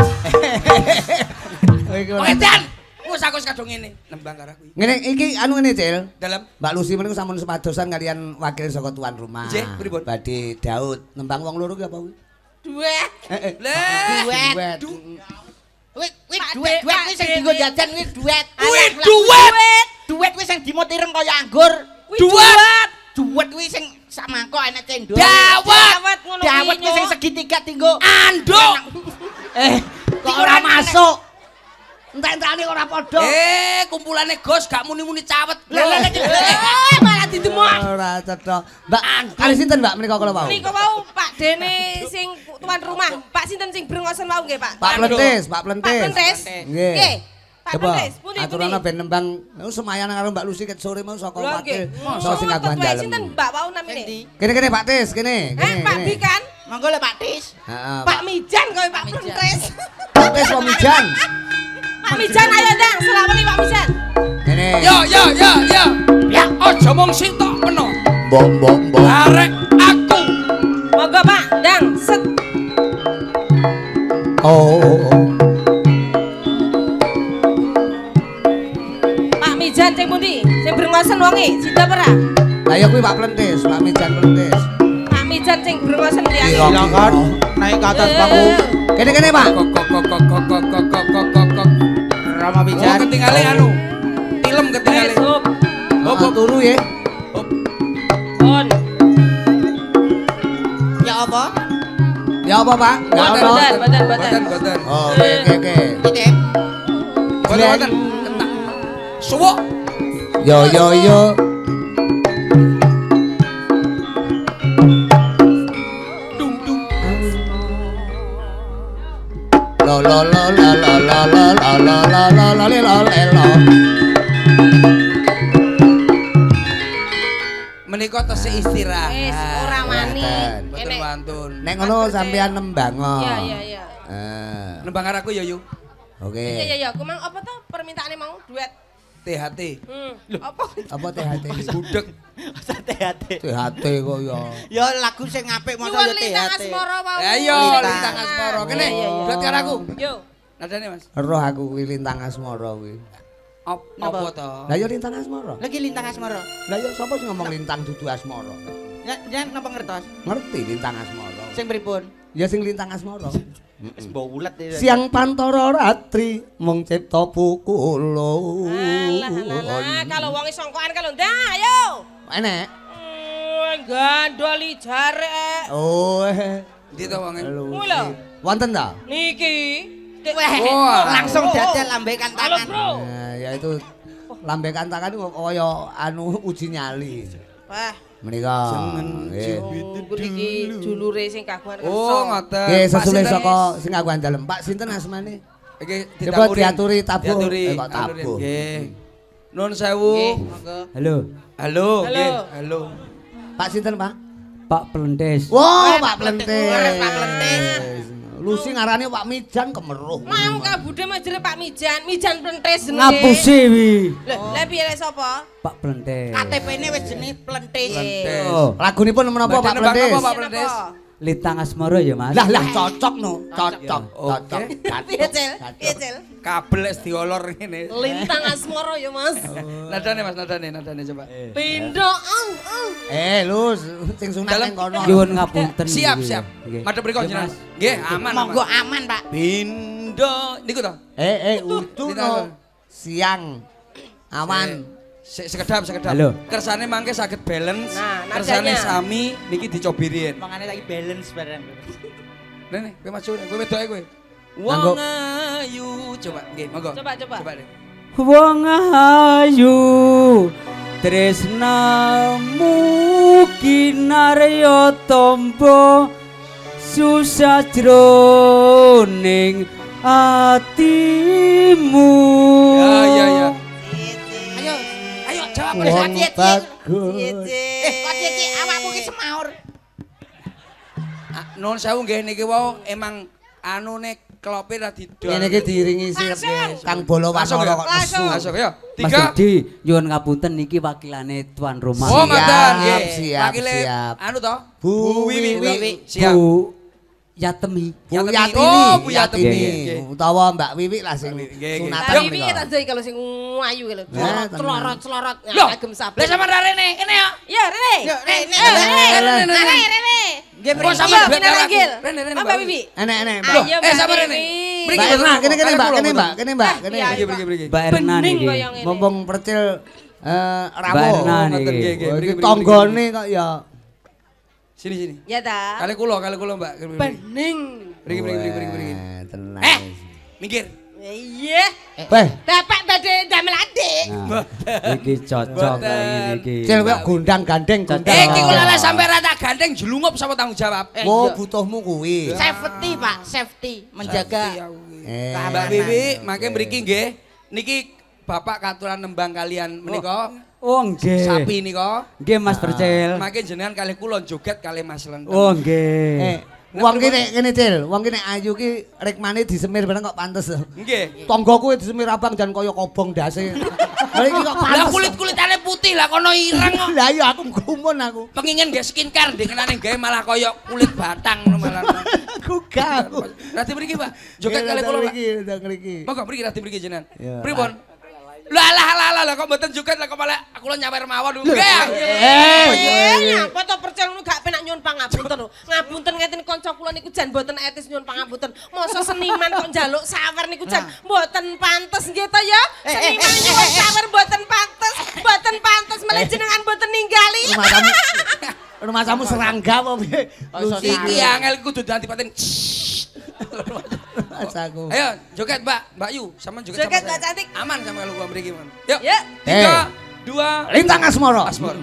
Kowe iki ora. Edan. Wes aku wis kadung ngene, nembang karo aku. Ngene iki anu ngene, Cil. Dalam Mbak Lucy meniku sampun sepadosan kalian wakil saka tuan rumah. Nggih, pripun? Badhe Daud nembang wong loro ki apa kuwi? Duet. Eh eh. Lah, Duet. Wih, wih duet duet kuwi sing dienggo jajan kuwi duet. Wih, duet. Duet kuwi sing dimutiren kaya anggur. Duet. Duet kuwi sing sak mangkok enek cendol. Dawet ngono kuwi. Dawet kuwi sing segitiga tinggo. Anduk. Eh, kok ora masuk? Entek-entekane ora padha. Eh, kumpulane Gos gak muni-muni cawet. Lah lah lah malah didemok. Ora cetha. Mbak, kali sinten Mbak menika kala wau? Niku wau Pak Dene sing tuan rumah. Pak sinten sing brengosen wau nggih, Pak? Pak Plentis, Pak Pak Plentis. Plentis. Nggih. Nggih. Pak Coba Plentis, pundi pundi. aturana ben nembang niku semayan karo Mbak Lucy ket sore mau saka Lha wakil. nggih. So sing kagungan dalem. Sinten Mbak wau namine? Kene kene Pak Tis, kene, Eh, kene. Pak kene. Bikan. Monggo le Pak Tis. Heeh. Pak Mijan kowe Pak Plentis. Pak Tis wong Mijan. Pak Mijan ayo ndang, selawani Pak Mijan. Kene. Yo yo yo yo. Ya, aja mung sitok peno. Mbok mbok mbok. Arek aku. Monggo Pak, ndang set. Oh. Pak Mijan sing pundi? Sing brengosen wonge, sida ora? Lah ya kuwi Pak Plentis, Pak Mijan Plentis. Pak Mijan sing brengosen liyane. Silakan naik ke atas panggung. Kene kene Pak. Kok kok kok kok kok kok kok kok kok kok kok. Rama Oh, Bijan. ketinggalan anu. Film ketinggalan. Sup. Oh, turu ya. On. Ya apa? Ya apa Pak? Enggak Boten, apa. boten, boten, boten. Boten, boten. Oh, oke oke oke. Titip. Boten, boten. Kentak. Suwuk. Yo yo yo. Dung dung. Lo lo lo lo lo lo lo lo lo lo lo lo lo lo. Menika tesih istirahat. Wis ora wani. Boten Enek. wantun. Nek ngono sampean nembang. Iya iya iya. Eh. Nembang karo aku ya yo. Oke. Iya iya iya, kumang apa tuh permintaane mau duet. T H T. Hmm. Apa? Apa T H T? Budek. Hati-hati. T H T kok ya. Ya lagu sing apik masa Nyuwun ya lintang T H T. asmara wau. Ayo Lintang. lintang asmara. Kene. Iya, iya. Duet karo aku. Yo. Nadane Mas. Roh aku kuwi lintang asmara kuwi. Op, Napa? apa to? Lah ya lintang asmara. Lagi lintang asmara. Lah ya sapa sing ngomong lintang dudu asmara? Ya jan napa ngertos? Ngerti lintang asmara. Sing pripun? Ya sing lintang asmara. Wis mbok ulet iki. Siang pantara ratri mung cipta pukul. Alah alah alah, kalau wong songkoan kalau ndak ayo. Enek. Hmm, gandoli jare. Oh. eh. Ndi to wonge? Kuwi lho. Wonten ta? Niki. Dek, Wah, Wah. langsung dadal lambekan Halo, tangan. Bro. Nah, ya itu lambe kantakan kok kaya anu uji nyali. Wah, Menika. Jangan Nggih. iki dulure sing kagungan kersa. Oh, ngoten. Nggih, Pak sesule sinten? saka sing kagungan dalem. Pak sinten asmane? Iki Coba ditaburin. diaturi tabuh. Diaturi. Eh, kok aturin. tabuh. Nggih. Nun sewu. Nggih. Monggo. Halo. Halo, Halo. nggih. Halo. Pak sinten, Pak? Pak Plentis. Wow, Eh, Pak Pak Plentis. Plentis. Pak Plentis. Lucy ngarane Pak Mijan kemeruh. Mau kabude majere Pak Mijan, Mijan Plentis jenenge. Ngapusi wi. Lho, lha piye lek sapa? Pak Plentis. K T P-ne wis jenenge Plentis. Plentis. Oh. Lagunipun menapa Pak Badhe nembang Plentis? apa, Pak Plentis? Lintang Asmara ya, Mas. Lah lah cocok no, cocok, cocok. Piye, Cil? Piye, Cil? Kabel es diolor ngene. Lintang Asmara ya, Mas. Nadane Mas, nadane, nadane coba. Pindho. au, au. Eh, lu sing sunat ning kono. Nyuwun ngapunten. Siap, niki. siap. Nggih. Madhep mriku Nggih, jenengan. Mas. Nggih, aman. Monggo aman, Pak. Pindho niku to. Eh, eh, utuh no. Siang. Awan. Sik sekedap, sekedap. Halo. Kersane mangke saged balance. Nah, Kersane nadanya. sami niki dicobi riyen. Mangane lagi balance bareng. Rene, kowe maju, kowe wedoke kowe. Nganggo- Wong ayu, coba nggih, monggo. Coba, coba. Coba deh. Wong ayu tresnamu kinarya tampa susah jroning atimu. Ya, ya, ya. Ayo, ayo jawab Wong boleh. bagus. Eh, kok Cici awakmu ki semaur. Ah, Nuwun sewu nggih niki wau emang anune klope ra didol. Ngene iki diiringi sirep nggih. Kang Bolo Langsung Wanara ya? kok nesu. Langsung ya. Mas Tiga. Dedi, nyuwun ngapunten niki wakilane tuan rumah. Oh, Siap, ngoten nggih. siap, Wakile siap. anu to? Bu Wiwi. Wiwi. Siap. Bu Yatemi. Bu Yatemi. Yatimi, Oh, Bu Yatimi. Yatimi. Utawa Mbak Wiwi lah sing Nggih, nggih. sunatan Tapi piye niku. ta Joy kalau sing ayu lho. Ya, tenang. Celorot, celorot. Loh, Agem sabar. lah sama Rene, kene ya. Ya, Rene. Yo, Rene. Eh, Rene. Rene, Rene. Rene, Rene. Nggih, Oh, mriki. sama Iya, Mbak Bina Karaku. Ranggil. Rene, Rene, Mbak Mbak Bibi. Enek enek. Loh, Ayo, eh Mbak sama Bibi. Rene. Mbak Mriki Erna, kene kene kalian Mbak, kula, kene kula. Mbak, kene Mbak, Eh, kene. iya, Mriki, mriki, mriki. Mbak Erna Bening niki. koyo ngene. Mumpung percil eh Mbak rawuh. Erna ngoten, nggih, niki. nggih. Oh, Mriki, iki mriki, tanggane kok ya. Sini, sini. Ya ta. Kali kula, kali kula, Mbak. Bening. Mriki, mriki, mriki, mriki, mriki. Wah, tenang. Eh, minggir. Iya. Weh, Bapak badhe damel adik. Nah, iki cocok Mboten. kayak ngene iki. cil kowe gondang gandeng gondang. Eh, iki kula lah sampe rata gandeng jelungup sapa tanggung jawab. Eh, Oh, iya. butuhmu kuwi. Safety, Pak, safety, menjaga. Eh, Mbak Wiwi, mangke mriki nggih. Niki Bapak katuran nembang kalian menika Oh nggih. sapi nika. Nggih Mas Percil. Mangke jenengan kalih kula joget kalih Mas Lenteng. Oh nggih. Eh, wong ki nek kene cil, wong ki nek ayu ki rikmane disemir bareng kok pantes. Nggih. Tanggaku disemir abang jan kaya kobong dase. Lah iki kok Lah pantes. kulit-kulitane putih lah kono ireng kok. Lah iya aku gumun aku. Pengingen nggih skincare dengenane gawe malah kaya kulit batang ngono malah. Aku gak. Rati mriki, Pak. Joget kalih kula, Pak. iki, ndang mriki. Monggo mriki rati mriki jenengan. Ya. Pripun? Lah lah lah lah lah, kok mboten joget lah kok malah aku lo nyawer mawon. Nggih. Eh, Eh, ngapa to percaya ngono gak penak nyuwun pangapunten lho. Ngapunten ngeten kanca kula niku jan mboten etis nyuwun pangapunten. Mosok seniman kok njaluk sawer niku jan mboten pantes nggih to ya. Seniman nyuwun sawer mboten pantes, mboten pantes malah jenengan mboten ninggali. rumah kamu rumah kamu serangga apa piye? Iki angel kudu dadi paten. Masaku. Ayo joget Mbak, Mbak Yu, sama joget Joget, sama Mbak saya. cantik. Aman sama kalau gua mriki, Man. Yuk. Ya. Tiga, Eh. dua, Lintang Asmara. Asmor.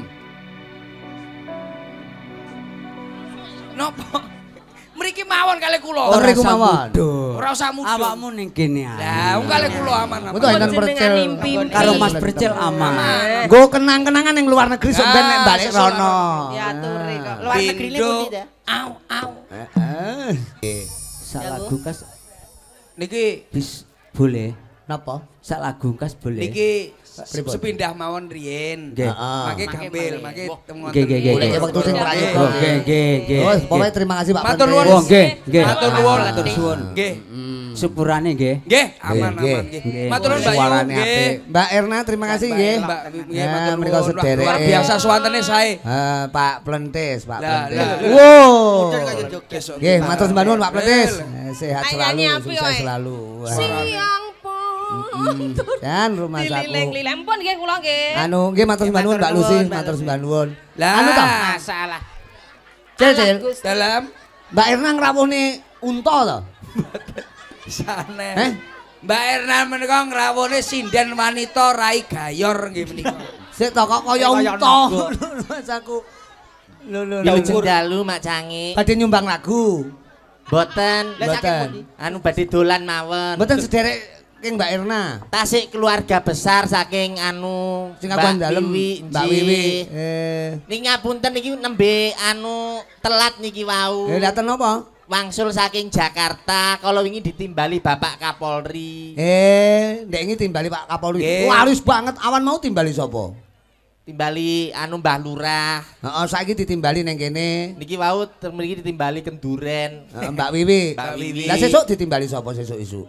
Nopo? Mriki mawon kali kula. Oh, mriku mawon. Ora usah mudun. Awakmu ning kene ae. Lah, wong kali kula aman. aman. Betul enten Jenengan percil. mimpi-mimpi. Karo Mas Percil aman. Nggo kenang-kenangan ning luar negeri sok ben nek Ah, balik sesuatu. rono. Ya aturi kok. Luar negeri ini Pindo. pundi ta? Au, au. Heeh. Sak lagu kas Niki bis boleh. Napa? Sak lagu kas boleh. niki Pripun? sepindah mawon riyen. Nggih. Heeh. Mangke Mangke gampil, balik. mangke temu Nggih, nggih, nggih. Boleh nggih. waktu sing prayoga. Oh, nggih, nggih, nggih. Oh, pokoknya terima kasih Pak Matur Pentes. nuwun. Oh, nggih, nggih. Matur nuwun. Matur suwun. Nggih. Syukurane nggih. Nggih, aman Nggih, aman nggih. nggih. Matur nuwun Mbak Yu. Suarane Nggih. apik. Mbak Erna terima kasih nggih. Mbak nggih Ya, matur menika nuwun. sederek. Luar biasa swantene sae. Eh, Pak Plentis, Pak Lah, Plentis. lah, lah. Wow. Mudun kaya joget. Nggih, matur sembah nuwun Pak Plentis. Lah. Eh, Sehat Ayo selalu, nyanyi apa, sukses woy? selalu. Wah. Siang pun. Dan rumah saku. Lilileng-lileng pun nggih kula nggih. Anu, nggih matur sembah nuwun Mbak Matur Lucy, nuwun, Mbak matur Lucy. sembah nuwun. Lah. Anu ta? Masalah. Cil, Cil. Dalam Mbak Erna ngrawuhne unta to? sanes. Eh? Mbak Erna menika ngrawuhne sinden wanita rai gayor nggih menika. Sik to kok kaya Kaya unta. naga. Mas aku. Lho lho Ya lho. dalu Mak Cangi. Badhe nyumbang lagu. Boten. Mboten. Anu badhe dolan mawon. Mboten sederek king Mbak Erna. Tasik keluarga besar saking anu Sing aku dalem Wiwi, Mbak nggih. Wiwi. Eh, Niki ngapunten niki nembe anu telat niki wau. eh dateng napa? Wangsul saking Jakarta, kalau wingi ditimbali Bapak Kapolri. Eh, ndek iki timbali Pak Kapolri. Nggih. Laris banget awan mau timbali sapa? timbali anu Mbah Lurah. Heeh, saiki ditimbali ning kene. Niki wau mriki ditimbali kenduren. Heeh, Mbak Wiwi. Mbak Wiwi. Lah sesuk ditimbali sapa sesuk isuk?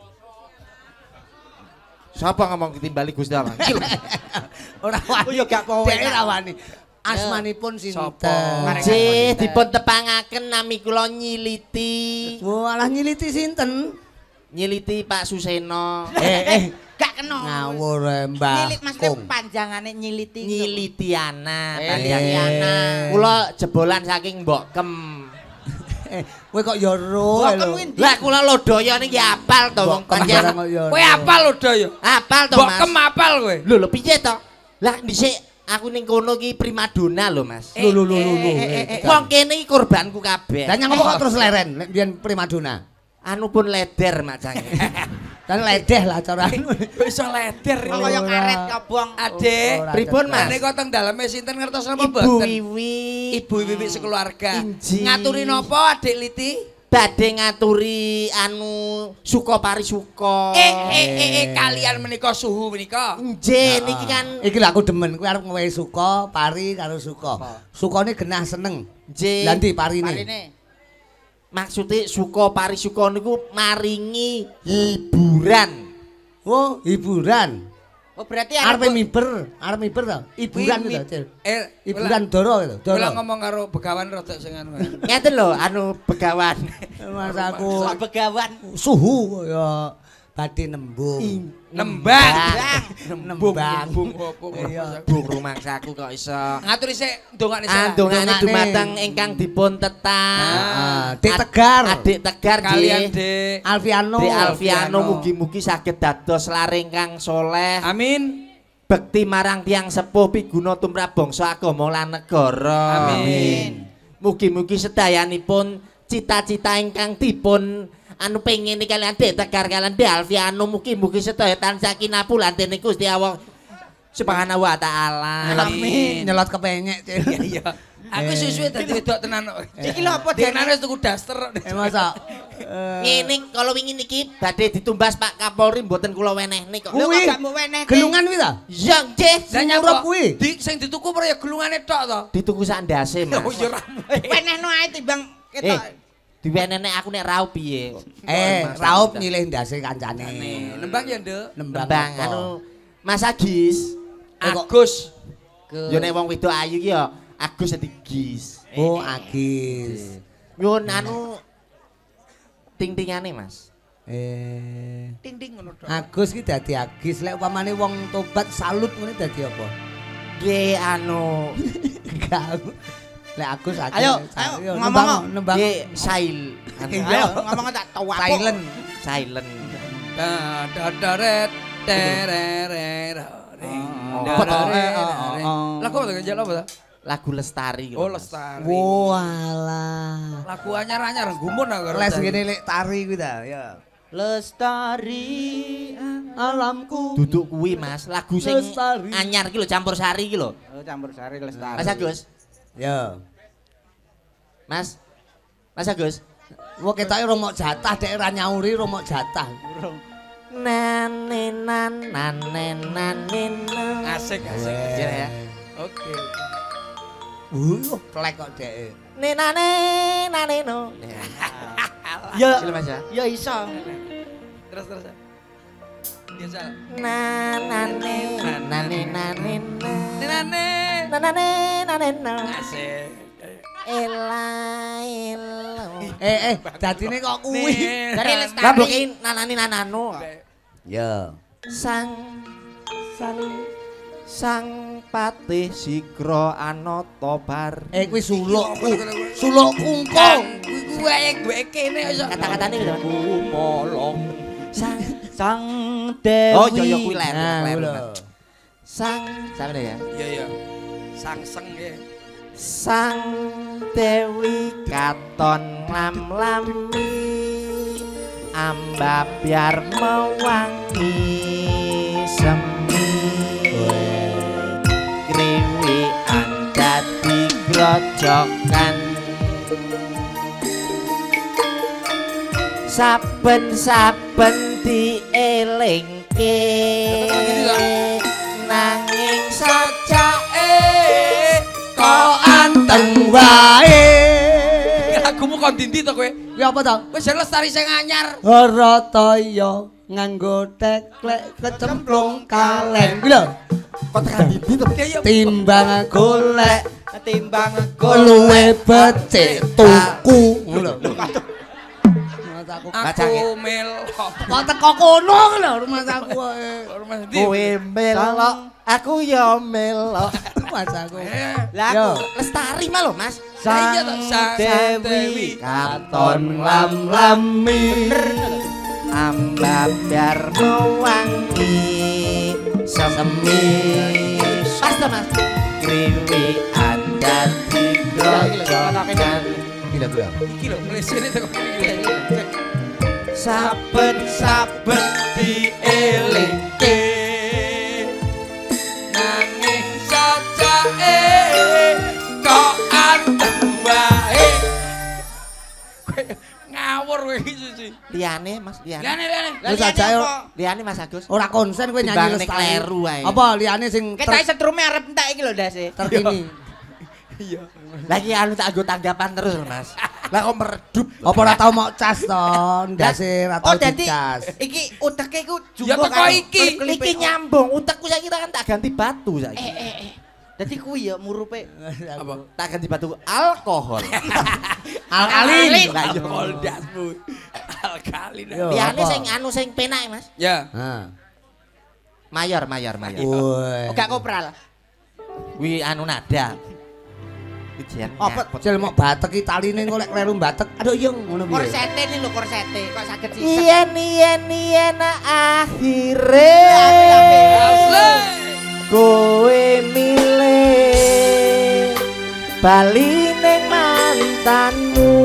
Sapa ngomong ditimbali Gusti Allah? Ora wani. Ya gak kowe. Ora wani. Asmanipun sinten? Nggih, dipun tepangaken nami kula nyiliti. Walah nyiliti sinten? Nyiliti Pak Suseno. Eh eh Gak kena. ngawur eh, Mbah. Nyilit maksudnya panjangane nyiliti. Nyilitiana, Eh. Panjangana. Kula jebolan saking Mbok Kem. Eh, kowe kok ya ro Mbok lho. Kem Lah kula lodaya niki apal to wong Mbok Kem panjang. barang kok ya Kowe ro. apal lho do ya. Apal to Mbok Mas. Kem apal kowe. Lho lho piye to? Lah dhisik aku ning kono ki primadona lho Mas. Lho lho lho lho. Wong kene iki korbanku kabeh. Lah nyang apa kok terus leren nek biyen primadona? Anu pun leder macange. Kan ledeh lah carane. Kok iso leder Kok lho. kaya karet kobong. Adik, Ora Pripun Mas? menika teng daleme sinten ngertos napa Ibu mboten? Wiwi. Ibu Wiwi sekeluarga. Inji. Ngaturi napa Adik Liti? Badhe ngaturi anu suka parisuka. Eh eh eh, eh kalian menika suhu menika. Nggih niki kan Iki lho aku demen kowe arep ngewehi suka, pari karo suka. Sukane genah seneng. nggih. Lah ndi parine? Parine. Maksudnya suka parisuka niku maringi hiburan. Oh, hiburan. Oh berarti Arep arep miber, arep miber to. Hiburan Wi- to, Cil. Eh, Hiburan doro gitu, Kula doro. ngomong karo begawan rada sing anu. Ngeten lho anu begawan. Mas aku Sok begawan. suhu ya badhe nembung. Nembang. Nembang. Nembung opo Iya. Bung rumangsaku kok iso. Ngaturi sik ndongakne sik. Andongane Dongane. dumateng ingkang dipun tetang. Ah, Dik Tegar. Adik Tegar Kalian nggih. Dek. Alfiano. Dik Alfiano Alfiano. mugi-mugi saged dados laring kang soleh. Amin. Bekti marang tiang sepuh piguna tumrap bangsa agama lan negara. Amin. Mugi-mugi sedayanipun cita-cita ingkang dipun anu pengen kalian Dik Tegar kalian Dik Alfiano mugi-mugi sedaya tansah kinapul dening Gusti Allah Subhanahu wa taala. Amin. Nyelot kepenyek, Cil. Iya iya. Aku suwe-suwe dadi wedok tenan kok. Iki lho apa Tenan wis tuku daster. Eh masa eh, Ngene kalau wingi niki badhe ditumbas Pak Kapolri mboten kula wenehne kok. Lho kok kuwi gak mau weneh. gelungan kuwi ta? Ya nggih, Lah Nyuruh nyapa kuwi. Di sing dituku apa ya gelungane tok to? dituku sak ndase Mas. Oh ya ora. Wenehno ae timbang Eh, ketok. diwenehne aku nek raup piye? Eh, Mas, raup Mas. nyilih ndase kancane. Nembang ya, Nduk. Nembang. Nembang apa? anu Mas Agis. Eh, kok- Agus. Yo nek wong wedok ayu ki ya Agus dadi Gis. Oh, Agis. Nyun anu ting-tingane Mas. Eh, Ting-ting ngono tok. Agus ki dadi Agis. Lek upamane wong tobat salut ngene dadi apa? Nggih anu Enggak. Lek Agus Agis. Ayo, Sa- ayo, nembang, ngomong. nembang. nggih sail anu Iya. Ayo ngomong tak tau apa. Silent. silent. Da da da ret tererere. Oh, Da, kok da, to? re, Eh, oh, da, re. oh, oh. Lah kok ngejak apa ta? Lagu Lestari gitu, Oh Mas. Lestari. Walah. Lagu anyar-anyar gumun aku. karo Les tadi. ngene lek tari kuwi ta, ya. Lestari Alamku. Duduk kuwi Mas, lagu sing Lestari. anyar ki lho campur sari ki lho. Oh campur sari lestari. Mas Agus. Ya. Mas. Mas Agus. Wong ketoke romok jatah dek ora nyauri romok jatah. Nane nan nane nane nan. Asik asik. Iya ya. Oke. Uh, plek kok dek. Nenane nane no. Ya, Iya Mas ya. ya iso. Terus terus. Biasa. Nanane nane nane Nenane. nanane nane no. Asik. Ela elo. Eh eh, dadine kok kuwi. Dari lestari. Lah mboke nanani nanano. Ya. Sang sang sang patih sigra anata bar. Eh kuwi suluk. ku- Suluk kungkung. Kuwi kuwi ae gue kene iso. Kata-katane gitu. Kupolong Sang sang dewi. Oh iya iya kuwi ler. Nah, ler, kuwi lho. Mas. Sang sampe ya. Iya iya. Sangseng ya. Sang Dewi katon lam-lami ambabyar mewangi semi kriwikan dadi grojokan saben-saben dielingke nanging sajake teko ndi to kowe? Kuwi apa to? Wis lestari sing anyar. Harataya nganggo teklek kecemplung kaleng. Kuwi lho. Kok tekan ndi to? Timbang golek Timbang luwe becik tuku. Ngono lho. Aku melok. Kok teko kono lho rumah saku ae. Rumah ndi? Kowe melok, aku ya melok. Rumah saku. Lah aku lestari mah lho, Mas. Iya toh, Sang Dewi katon lam-lami ambabar wangi semi. Pas to, Mas. Kriwi anda digrojokan. Gila gila. Iki lho presene teko iki. Saben-saben dielingke Nanging sajake kok anteng wae. Ngawur kowe iki siji. liyane Mas, liyane. Liyane liyane. Wis aja Liyane Mas Agus. ora konsen kowe nyanyi Timbang nek lestari. kleru ae. Apa liyane sing Kita setrume arep entek iki lho ndase. terkini? Iya. Lagi anu tak anggo tanggapan terus lho, Mas. Lah kok meredup. Apa ora tau mau cas to? Ndase ora tau Oh dadi dicas. iki uteke ku Ya jumbo teko iki. Iki nyambung, utekku saiki kan tak ganti batu saiki. Eh eh eh. Dadi kuwi ya murupe Apa? Tak ganti batu alkohol. Alkalin. Lah iya. Alkohol dasmu. Alkalin. Yo, Liyane apa? sing anu sing penak, Mas. Ya. Ha. Mayor, mayor, mayor. Woi. gak kopral. Wi anu nada. Ujian. Apa? Cil mau batek iki taline golek kleru batek. Aduh yung ngono piye? Korsete ini lho korsete kok saged sisek. Yen yen yen akhire kowe milih bali ning mantanmu.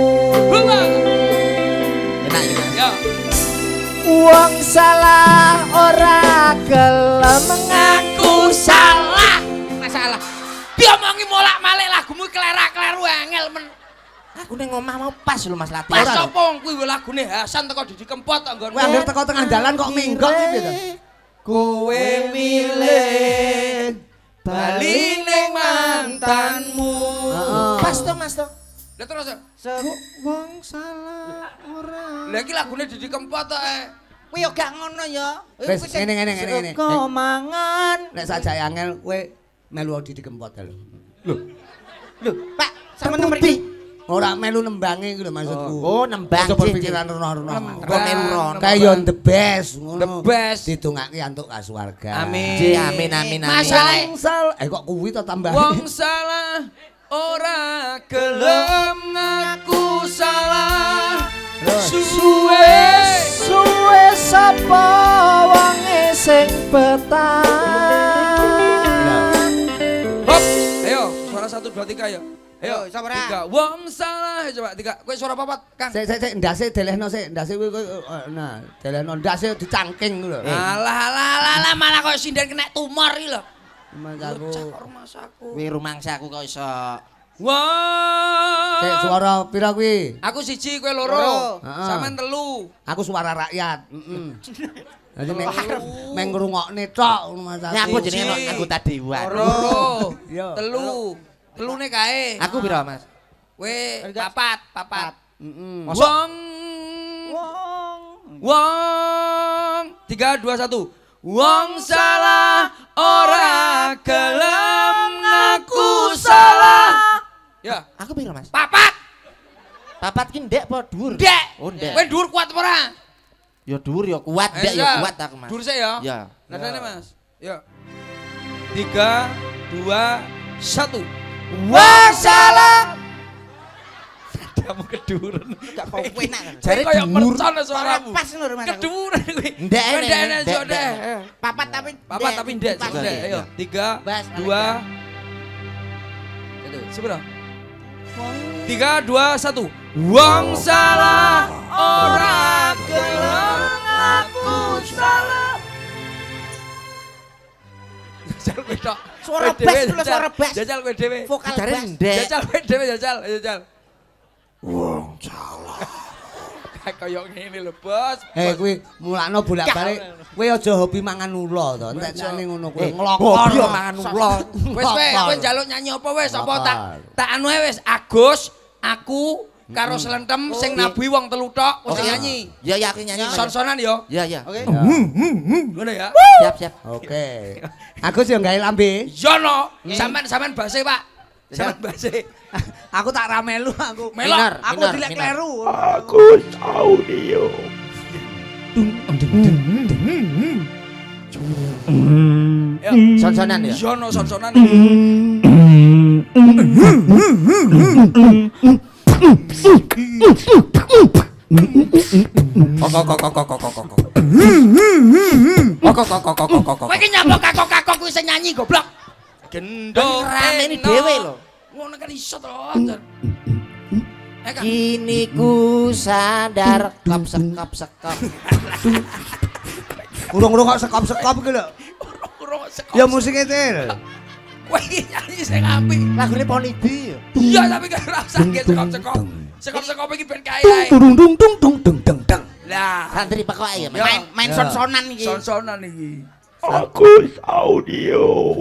Enak iki, Mas. Ya. Wong salah ora gelem ngaku salah. Masalah. Diomongi molak-malik lagumu klerak-kleru angel men. Aku ning omah mau pas lho Mas Pas latihan. sapa wong kuwi lagune Hasan teko Didi Kempot kok nggon. Kowe anggere teko tengah dalan kok minggok iki piye to? Kowe milih Bali ning mantanmu. Heeh. Pas to Mas to. Lah terus. Wong salah ora. Lah iki lagune Didi Kempot tok eh. Kuwi yo gak ngono ya. Wis ngene ngene ngene ngene. Kok mangan. Nek sajake angel kowe melu Didi Kempot lho. Lho. Lho, Pak, sampeyan mriki. Ora melu nembange iku lho maksudku. Oh, nembang Aja sih, berpikiran rono-rono. Nembang. Rono. Kayak yo the best ngono. The best. Ditungake antuk kasuwarga. Amin. Ji, amin amin amin. Masalah Wong salah. Eh kok kuwi to tambah. wong salah ora gelem ngaku salah. Suwe Suwe sapa wonge sing betah. hop. Ayo, suara satu dua tiga ya. Ayo, Yo, sapa ra? tiga. Wong salah. Ayo, coba tiga. Kowe suara papat, Kang. Sik sik sik ndase delehno sik, ndase kuwi kowe nah, delehno ndase dicangking lho. Alah alah alah alah malah koyo sinden kena tumor iki lho. Mas aku. Cak rumahsaku. Kuwi rumangsaku kok iso. Wah. Sik suara pira kuwi? Aku siji kowe loro. Loro. Heeh. Sampean telu. Aku suara rakyat. Heeh. Dadi meng meng ngrungokne tok rumah saku. Nek aku Siji. jenenge anggota dewan. Loro. Yo. Telu. Telune kae. Aku pira, Mas? Kowe papat, papat. Heeh. Wong Wong. Wong tiga dua satu. Wong salah ora gelem ngaku salah. Ya, Aku pira, Mas? papat. Papat ki ndek apa dhuwur? Ndek. Oh, ndek. Kowe dhuwur kuat apa ora? Ya dhuwur ya kuat, ndek Ayo, ya Sa. kuat aku, Mas. Dhuwur sik ya. Ya. Nadane, Mas. Ya. Tiga, dua, satu. Wong salah. Kamu keduren. Gak kok enak. Jare Kayak dhuwur. mercon suaramu. Pas lho rumah aku. Keduren kuwi. Ndek, Kowe ndek, ndek ndek, ndek ndek. ndek. Papat tapi Papat tapi ndek, Pas. ndek. Ayo, tiga, Bas, dua, seberapa? Tiga, dua, satu. Wong salah, ora gelem aku salah. Jajal kowe tok. Suara Kowe bass dhewe, lho, jajal. suara bass. Jajal kowe dhewe. Vokal Jare bass. ndek. Jajal kowe dhewe, jajal, jajal. Wong salah. Kayak ngene lho, Bos. Eh kuwi mulakno bolak-balik. Kowe aja hobi mangan ula to. Entek sakne ngono kowe Eh, nglokor. hobi yo mangan ula. Wis kowe kowe njaluk nyanyi apa wis apa tak tak anu ae wis Agus, aku karo Slentem sing nabuhi wong telu tok wis nyanyi. Ya ya aku nyanyi. Son-sonan yo. Ya ya. Oke. Ngono ya. Siap siap. Oke. Aku sih gawe lambe. Yo no. Sampean-sampean base, Pak. Sampean base. Aku tak ramelu aku. Melok. Aku dilek kleru. Agus Audio. Ya, Son-sonan ya. yo no son-sonan. Kok kok kok kok kok kok kok. Kok kok kok kok kok kok. Kowe iki nyapa kakok-kakok kuwi sing nyanyi goblok. Gendong Rameni dhewe lho. Ngono kan iso to. Kini ku sadar kap sekap sekap. Urung-urung kok sekop-sekop iki lho. Urung sekop. Ya musiknya Til. Kowe iki nyanyi sing apik. Lagune Ponibi ya. Iya tapi kan rasa sekop-sekop. Sekop-sekop iki ben kae ae. Dung dung dung dung dung dung dung. Lah, Santri pekoke ya. Yo. Main main son-sonan iki. son-sonan iki. Agus Audio.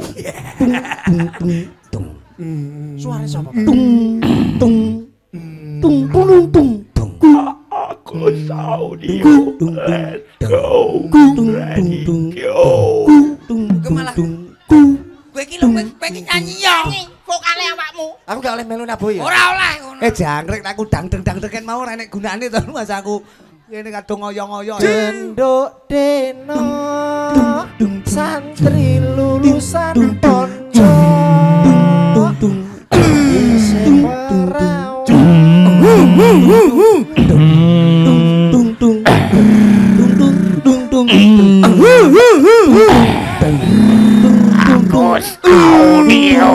Suara sapa? Tung tung tung tung tung tung. Agus Audio. Let's go. Ready, go. Kowe malah kowe iki lho kowe iki nyanyi yo. Vokale awakmu. Aku gak oleh melu nabuh ya. Ora oleh ngono. Eh jangkrik aku dangdeng dangdeng mau ora enek gunane to Mas aku. Ngene kadung ngoyo-ngoyo. Dendok deno santri lulusan ponco. Tung tung tung tung tung tung Agus Audio.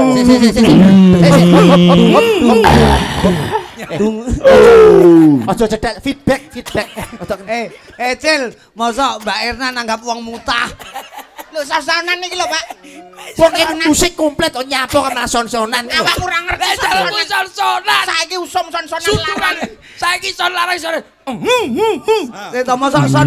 Ojo cedak feedback feedback. Eh, eh Cil, mosok Mbak Erna nanggap wong mutah. Lho sosonan iki lho, Pak. Wong musik komplit kok nyapo sama son-sonan. Awak kurang ngerti Jalan kuwi son-sonan. Saiki usum son-sonan Suturan. larang. Saiki son larang sore. Eh to mosok son.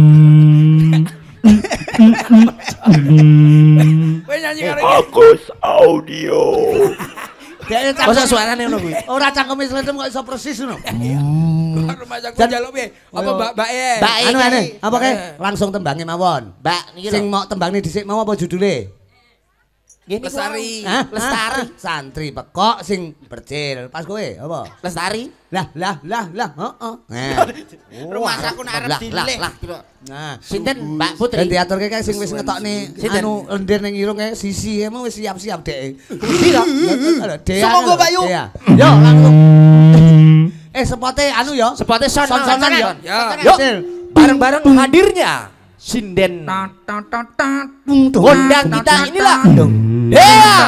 Kowe nyanyi karo iki. Agus Audio. Dek Masa suarane ngono kuwi. ora cangkeme Slentem kok iso persis ngono. Karo masak kok njaluk piye? Apa mbak-mbak e? Mbak Anu ane, apa kae? Langsung tembange mawon. Mbak niki Sing lho. mau tembangne dhisik mau apa judule? Ngene Lestari. Hah? Lestari. Santri pekok sing bercil. Pas kowe apa? Lestari. Lah lah lah lah, heeh. Rumah saku nek arep Lah dileh. lah kira. Nah, Sinten Mbak dan Putri? diaturke kae sing wis ngetokne Sinten? anu lendir ning irung kae sisi emang wis siap-siap dek. Pira? Dea. Semonggo, Pak Yu. Dea. Yo langsung. Eh sepote anu yo. Sepote son Son-sonan yo. Ya. Yuk, Cil. bareng-bareng hadirnya Sinden Tung tung. Gondang kita inilah Tung. Dea.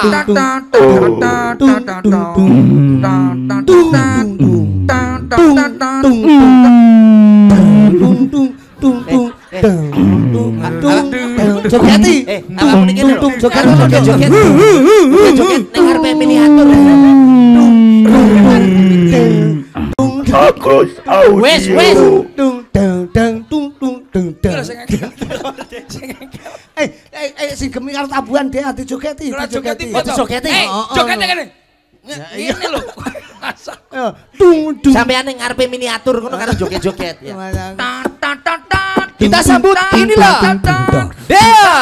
Jogeti. Eh, apa niki lho? Joget, Joget, joget. Joget ning ngarepe miniatur. Agus Audio. Wes, wes. Tung dang dang tung tung tung Iki lho dang. sing ngegel. Sing ngegel. Eh eh eh sing gemi karo tabuhan deh ati jogeti, Ora jogeti. dijogeti. Oh, dijogeti. Eh, Oh, oh, joget no. kene. Ngene lho. Masak. Ayo, tung tung. Sampeyan ning ngarepe miniatur ngono kan joget-joget ya. Ta ta ta ta. Kita sambut inilah Dea.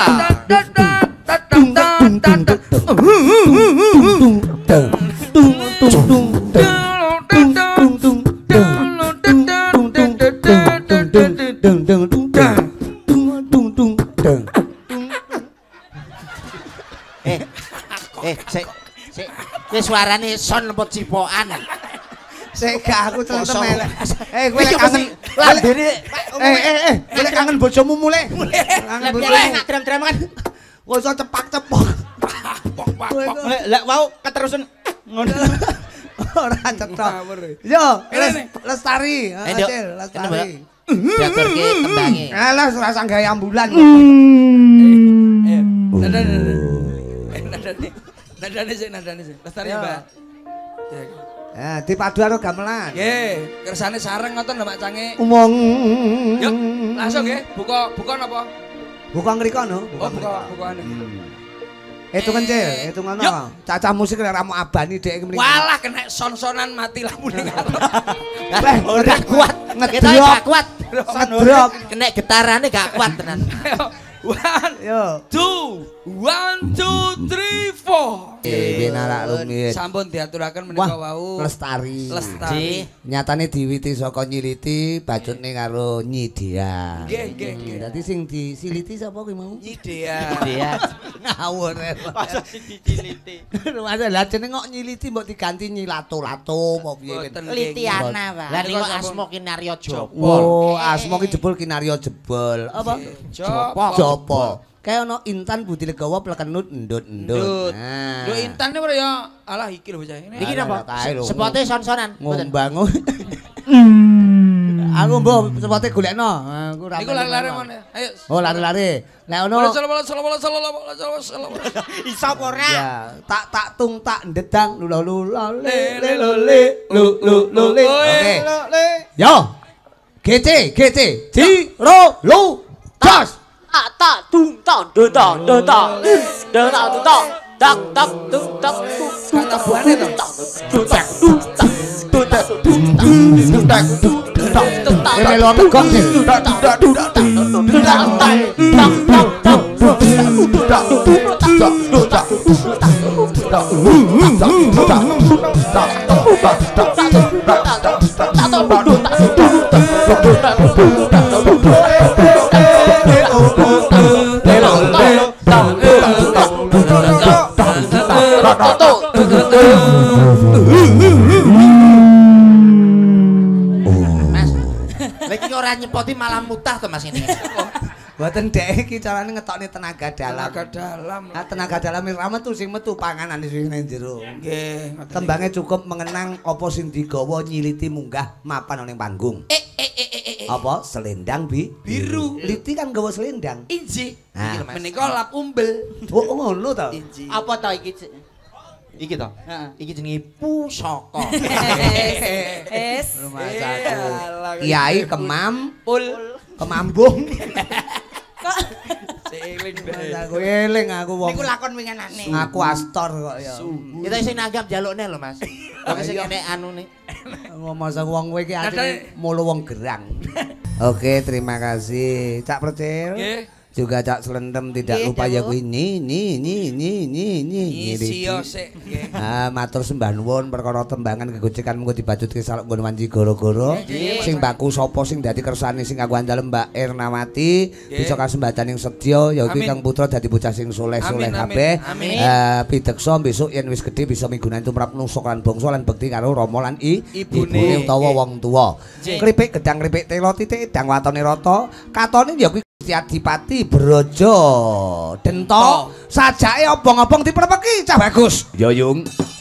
Eh, eh, sik, sik. Wis suarane son lempot cipokan. Sik gak aku celem elek. Eh kowe Iki lek kangen lambene Eh eh eh, kowe lek kangen bojomu mulai. Kangen bojomu. Nak dram-dram kan. Wis iso cepak-cepok. Pok pok pok. Lek wau keterusan ngono. Ora cetok. Ngawur. Yo, Kene, les- nih. lestari, Eh, Dok. Acil, Kene, lestari. diaturke tembange. Alah rasa gawe ambulan. Eh, nadane. Eh, nadane. Nadane sik, nadane sik. Lestari, Ya. Mbak. Ya. Ya, dipadu karo gamelan. Nggih, kersane sareng ngoten lho Mak Cange. Umong. Yuk, langsung nggih. Buka buka napa? Buka ngriko no. Oh, buka bukaane. Hitung kencil, hitung ngono. Cacah musik nek ra mau abani dhek iki. Walah kena son-sonan mati lampu ning ngarep. Lah ora kuat, Kita gak kuat. ngedrop. Kena getarane gak kuat tenan. One, Yo. two, one, two, three, four. Eh, benarak rumit. Sampun diaturaken menika Wah, wau. lestari. Lestari. Nyatane diwiti saka nyiliti bajutne karo Nyidea. Nggih, nggih, nggih. Dadi sing disiliti sapa kuwi mau? Idea. Iya. Ngawur. Masa sing diciliti. Masa lah jeneng kok nyiliti mbok diganti nyilato-lato apa piye. Boten Litiana, Pak. Lah niku asma kinarya jaba. Oh, asma ki jebul kinarya jebol. Apa? Jopo. Jopo. Kayak ono Intan Budi Legawa plekenut endut-endut. Ndut. Nah. Lho intane ora ya alah iki lho bocah ini. Iki napa? Kae lho. Sepote son-sonan. Mboten. Ngombang. Aku mbok sepote golekno. Aku ra. Iku lari-lari mana? Ayo. Oh, lari-lari. Nek ono Bola solo bola solo bola solo bola solo solo. Iso apa ora? ya, tak tak tung tak ndedang lula lula le le lo le lu lu lu le. Oke. Yo. G C G C Ji ro lu jas. Tak tak tung tak do tak do tak do tak do tak tak tak tung tak Kata buane to. do tak do tak do tak do tak do tak do tak Ini lo tegok sih. Lagi ora nyepoti malah mutah to Mas ini. Mboten dek iki carane ngetokne tenaga dalam. Tenaga dalam. Ah, tenaga dalam irama tuh sing metu panganan sing nang jero. Nggih, ngoten. Tembangnya cukup mengenang apa sing digawa nyiliti munggah mapan ning panggung. Eh eh eh eh eh. Apa selendang bi Biru. Liti kan gawa selendang. Inji. Nah. Menika lap umbel. Oh ngono ta. Inji. Apa to iki? Iki to. Iki jenenge pusaka. Es. Rumasaku. Kiai Kemam, Pul. Kemambung. Kok Seling bae. Aku eling aku wong. Niku lakon winginane. Aku astor kok ya. Kita sing nanggap jalukne lho Mas. Kok sing enek anune. Ngomong sak wong kowe iki atine mulu wong gerang. Oke, terima kasih. Cak Percil. Nggih. Juga Cak Selendem tidak Nggih, lupa ya Dawu. kuwi ni ni ni ni ni ni. Isi yo sik. Nggih. Ah, matur sembah nuwun perkara tembangan kegocekan mengko dibajutke salok nggon wanci goro-goro. Sing baku sapa sing dadi kersane sing aku andal Mbak Ernawati bisa kasembadaning sedya ya kuwi Amin. Kang Putra dadi bocah sing soleh-soleh Amin, amin, kabeh. amin. Eh pideksa besok yen wis gedhe bisa migunani tumrap nusuk lan bangsa lan bekti karo Rama lan i Ibune. ibune utawa wong tuwa. Nggih. Kripik gedang kripik telo titik edang watone rata. Katone ya kuwi Gusti Adipati Brojo Dento sajake obong-obong diperpeki cah bagus. Yo yung.